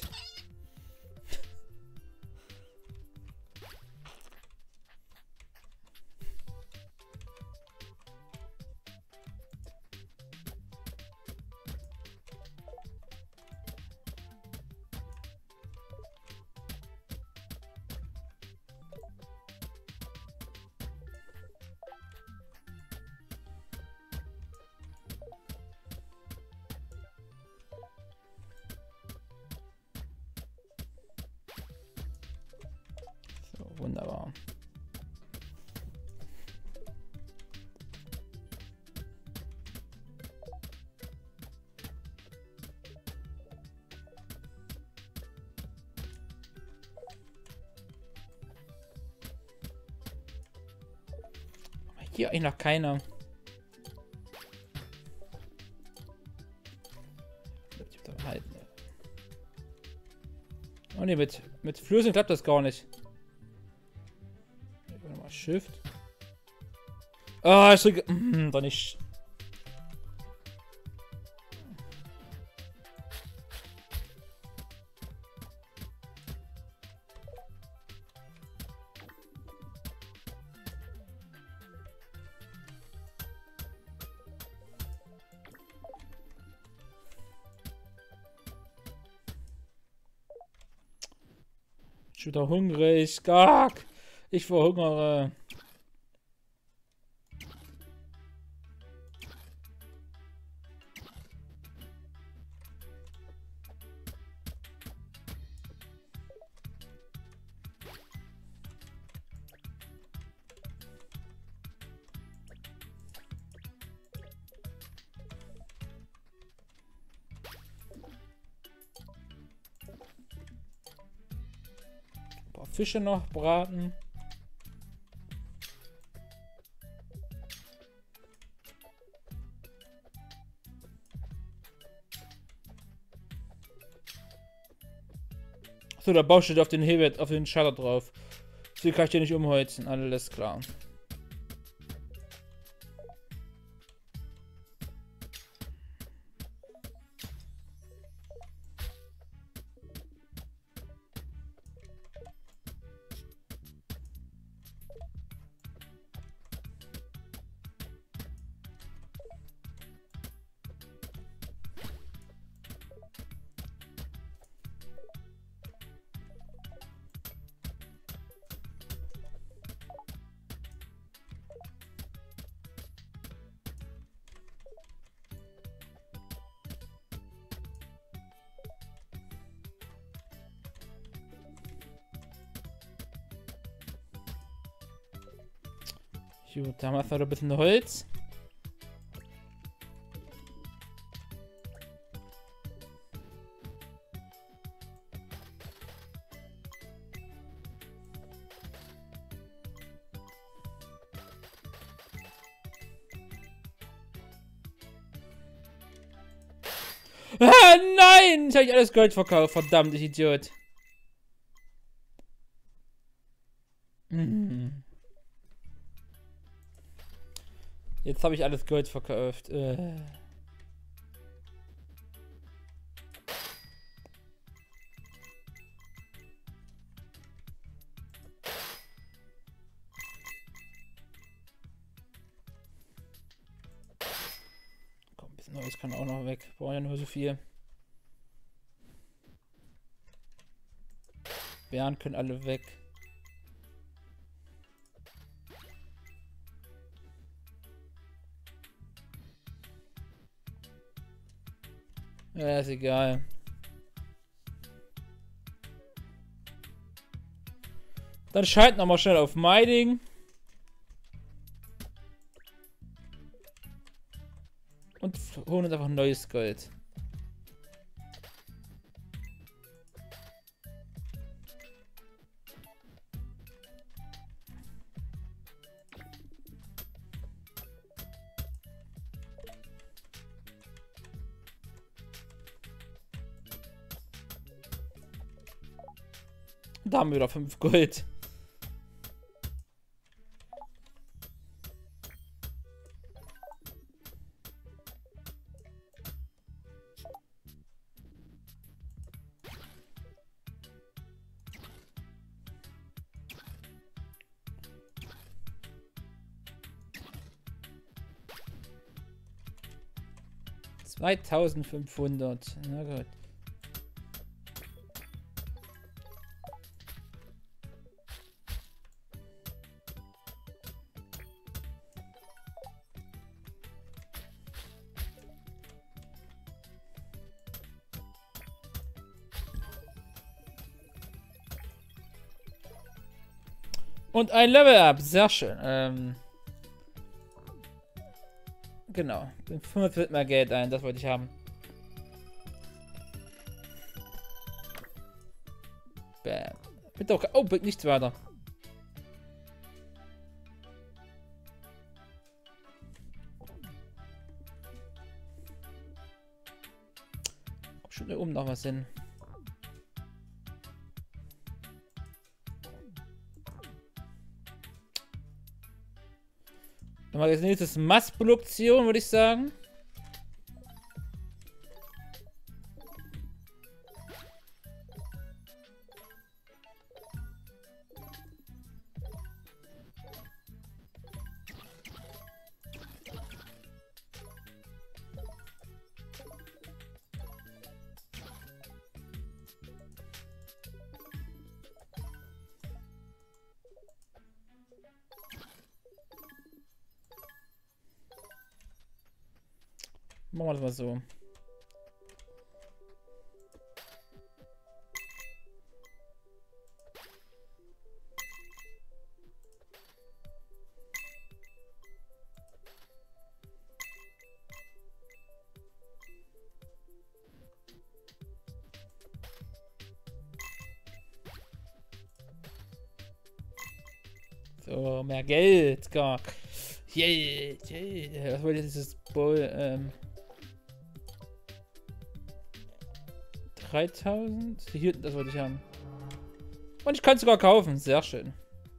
Wunderbar. Hier eigentlich noch keiner. Oh ne, mit Flößen klappt das gar nicht. Mal Shift. Ah, ich drücke. Doch nicht. Ich bin wieder hungrig. Gag! Ich verhungere. Ein paar Fische noch braten. So, der Bau steht auf den Hebel, auf den Schalter drauf. So kann ich den nicht umholzen, alles klar. Gut, da haben wir einfach ein bisschen Holz. Ah, nein! Jetzt habe ich alles Gold verkauft. Verdammt, ich Idiot. Jetzt habe ich alles Gold verkauft. Komm, ein bisschen Neues kann auch noch weg. Brauchen ja nur so viel. Bären können alle weg. Ja, ist egal. Dann schalten wir mal schnell auf Mining. Und holen uns einfach neues Gold. Da haben wir wieder 5 Gold. $2500. Na gut. Und ein Level-Up, sehr schön. Genau, 500 mehr Geld ein, das wollte ich haben. Bam. Bitte auch, oh, bringt nichts weiter. Schon da oben noch was hin. Dann mal als nächstes Massproduktion, würde ich sagen. Machen wir das mal so. So, mehr Geld, gar. Yay, yay. Was wollte ich jetzt dieses Bowl, 3000? Hier, das wollte ich haben. Und ich kann es sogar kaufen. Sehr schön.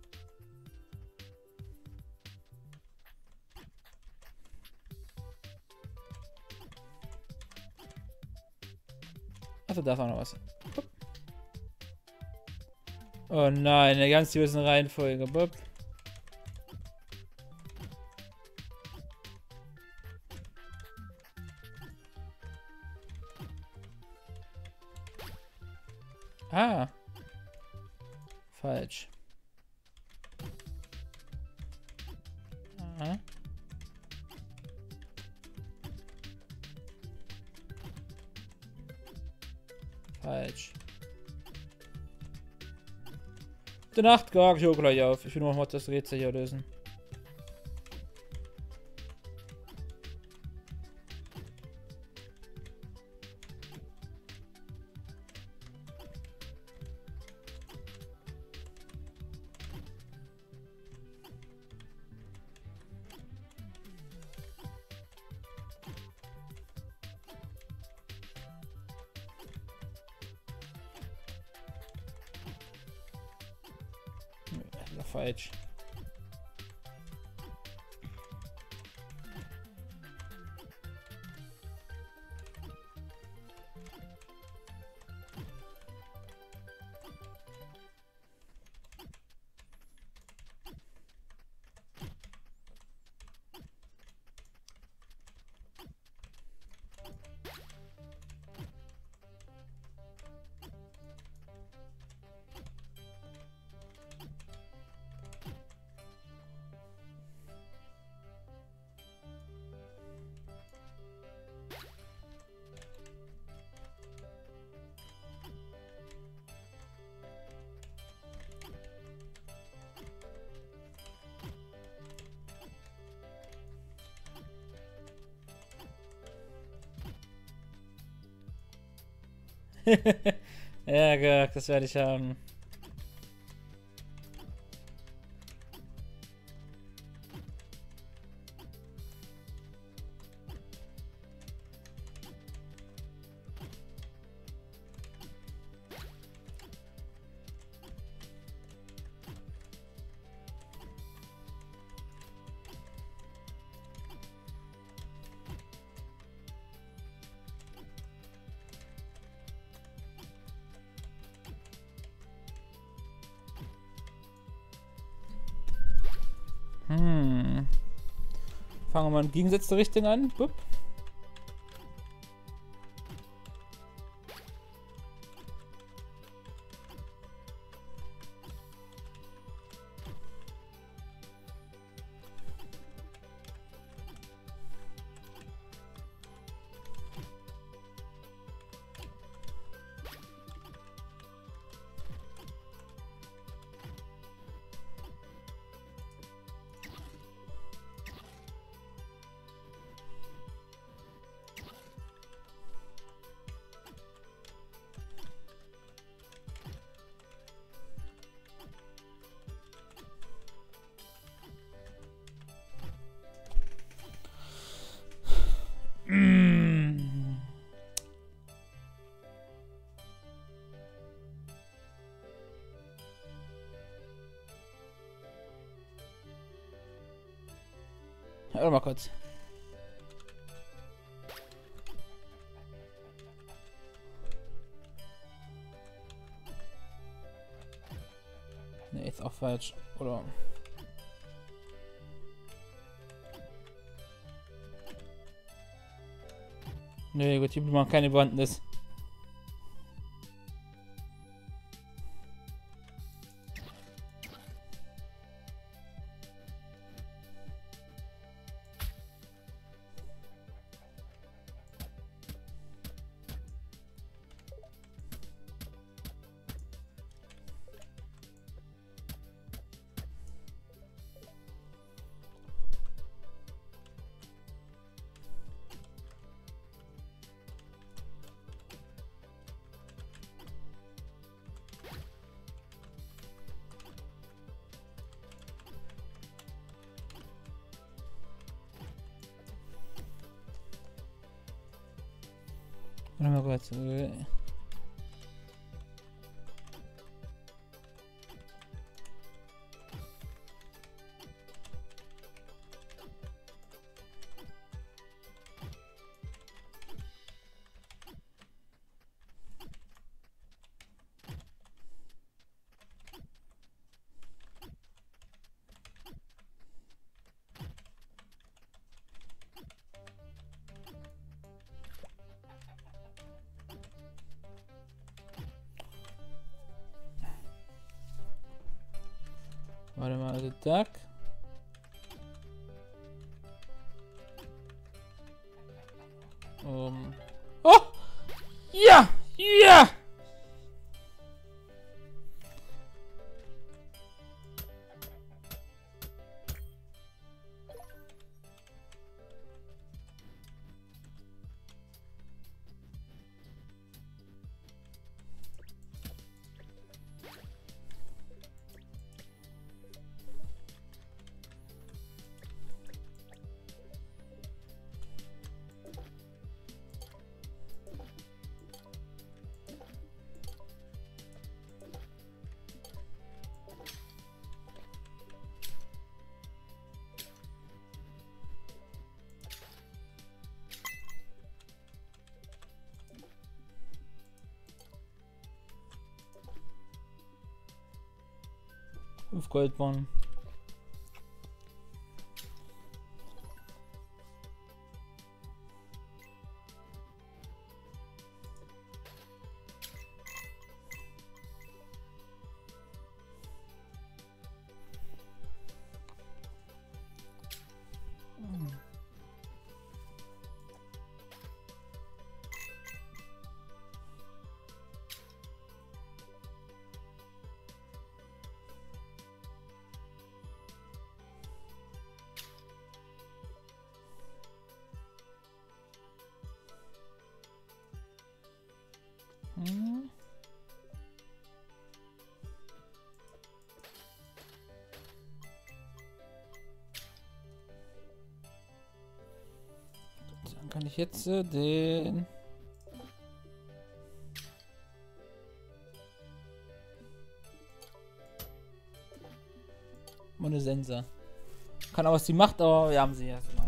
Achso, da ist auch noch was. Oh nein, eine ganz böse Reihenfolge. Bob. Ah. Falsch. Aha. Falsch. Gute Nacht, Garg, ich höre gleich auf. Ich will noch mal das Rätsel hier lösen. Falsch. Ja, Gott, das werde ich haben. Fangen wir mal in gegengesetzte Richtung an. Bup. Warte mal kurz. Ne, ist auch falsch. Oder? Ne, gut, die machen keine Bewandtnis. Warte mal kurz. Warte mal, also Duck. Oh! Ja! Ja! Fünf Goldbahn. Dann kann ich jetzt den meine Sense. Kann auch was die macht, aber wir haben sie erstmal.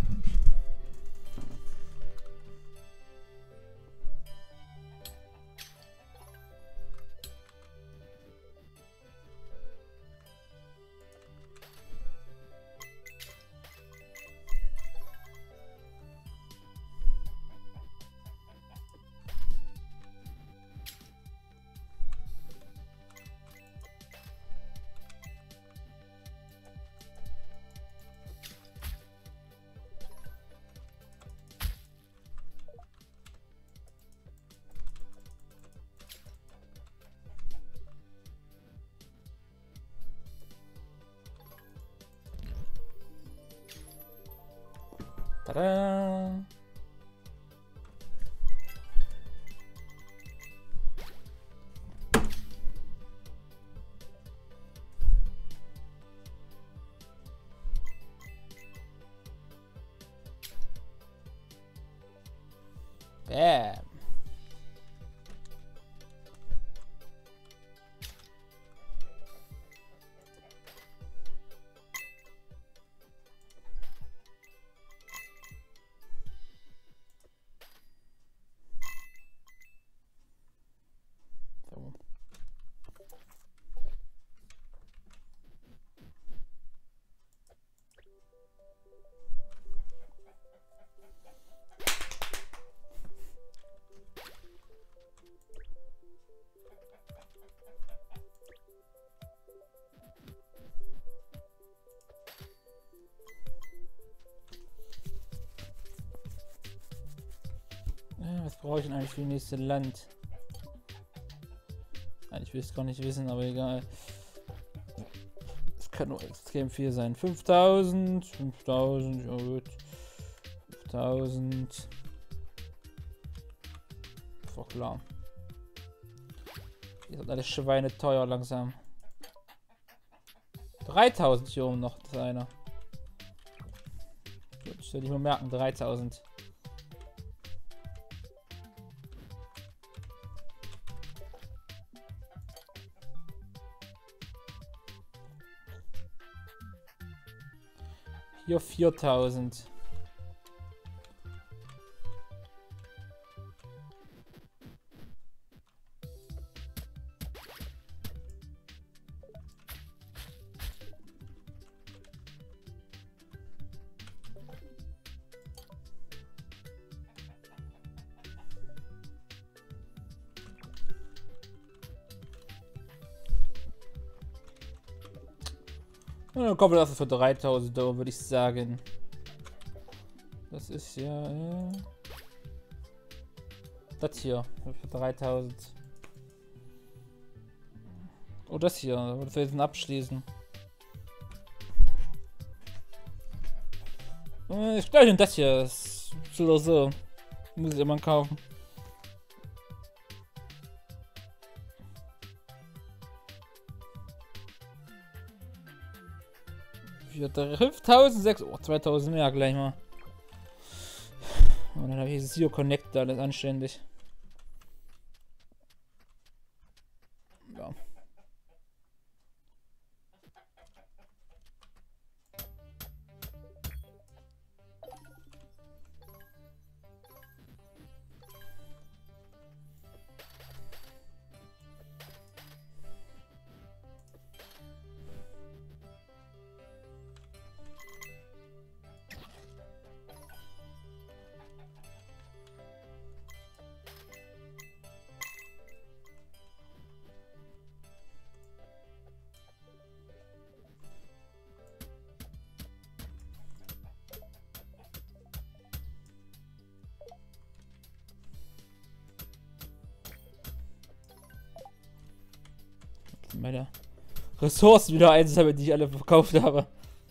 Tada! Bam! Was brauche ich denn eigentlich für das nächste Land? Ich will es gar nicht wissen, aber egal. Es kann nur extrem viel sein. 5000, 5000, ja gut. 5000. War klar. Die sind alle Schweine teuer langsam. 3000 hier oben noch, das eine. Gut, ich soll nicht mal merken, 3000. Hier 4000. Und dann kommen wir das für 3000 Euro, würde ich sagen. Das ist ja. Das hier für 3000. Oh, das hier. Was wir jetzt abschließen? Ich glaube, das hier ist so oder so. Muss ich immer kaufen. Für 5600. Oh, 2000 mehr gleich mal. Und dann habe ich dieses Zero Connect da, das ist anständig. Ja. Meine Ressourcen wieder einsammeln, die ich alle verkauft habe.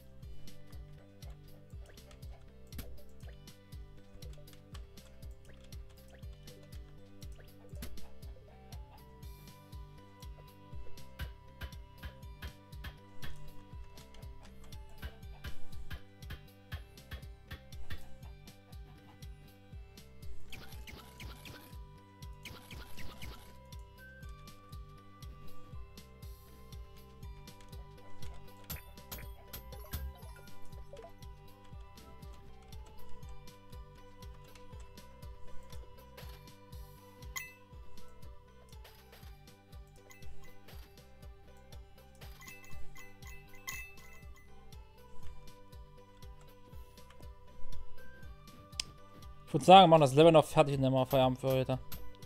Ich würde sagen, wir machen das Level noch fertig und dann machen wir Feierabend für heute.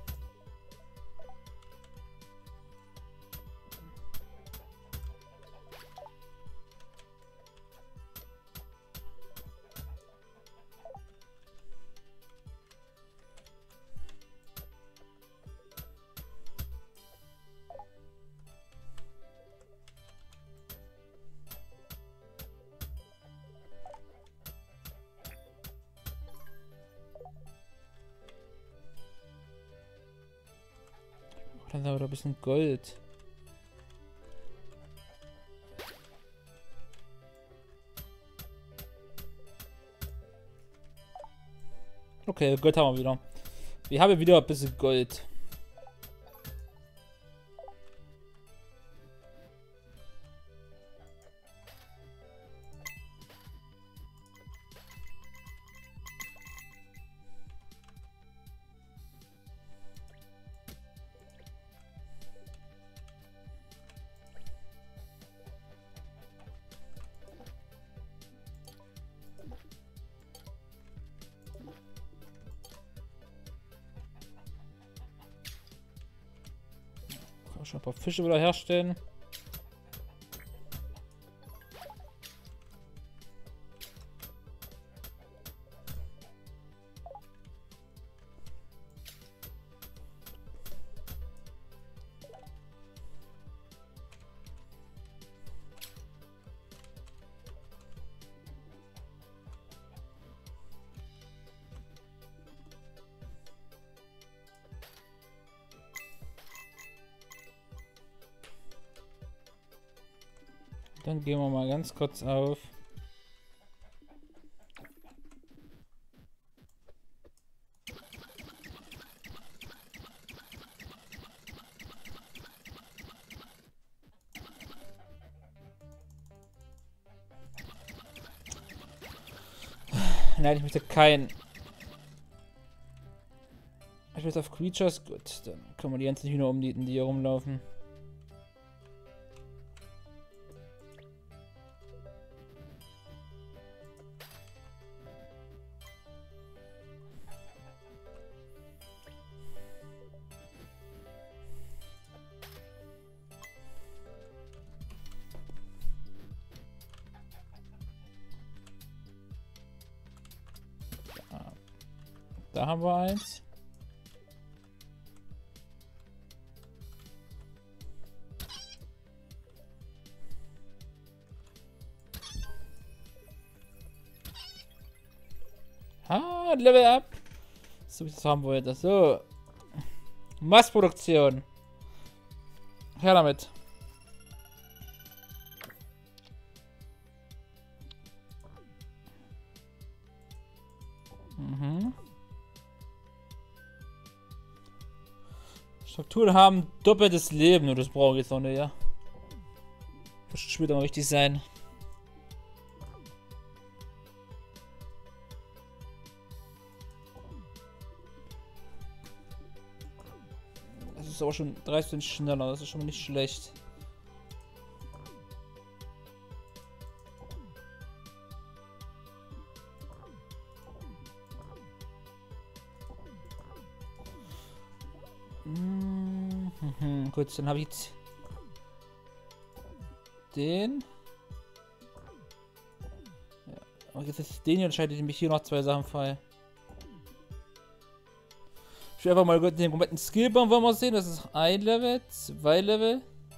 Dann haben wir da ein bisschen Gold. Okay, Gold haben wir wieder. Wir haben wieder ein bisschen Gold. Schon ein paar Fische wieder herstellen. Dann gehen wir mal ganz kurz auf. Nein, ich möchte keinen. Ich möchte auf Creatures. Gut, dann können wir die ganzen Hühner umnieten, die hier rumlaufen. Da haben wir eins. Ah, Level up. So, das haben wir jetzt. So. Massproduktion. Her damit. Mhm. Strukturen haben doppeltes Leben, nur das brauche ich jetzt noch nicht, ja. Das wird später mal wichtig sein. Das ist aber schon 13 schneller, das ist schon mal nicht schlecht. Gut, dann habe ich jetzt den. Ja. Aber jetzt ist den hier, entscheidet nämlich hier noch zwei Sachen frei. Ich will einfach mal den kompletten Skillbaum wollen wir sehen. Das ist ein Level, 2 Level.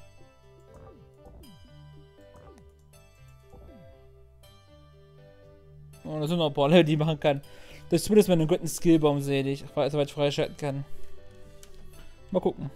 Und da sind noch ein paar Level, die ich machen kann. Das ist zumindest mal einen guten Skillbaum sehe ich, soweit ich freischalten kann. Mal gucken.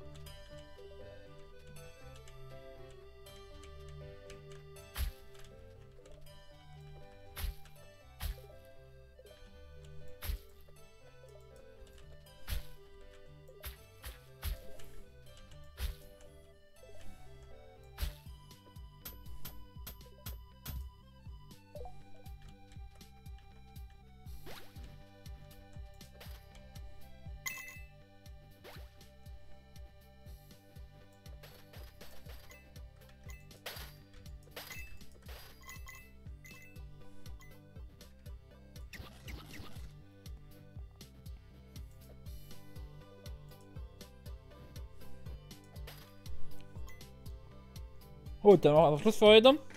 Gut, dann machen wir Schluss für heute. Machen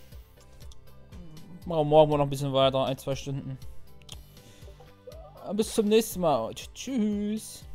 wir morgen noch ein bisschen weiter, 1-2 Stunden. Bis zum nächsten Mal. Tschüss.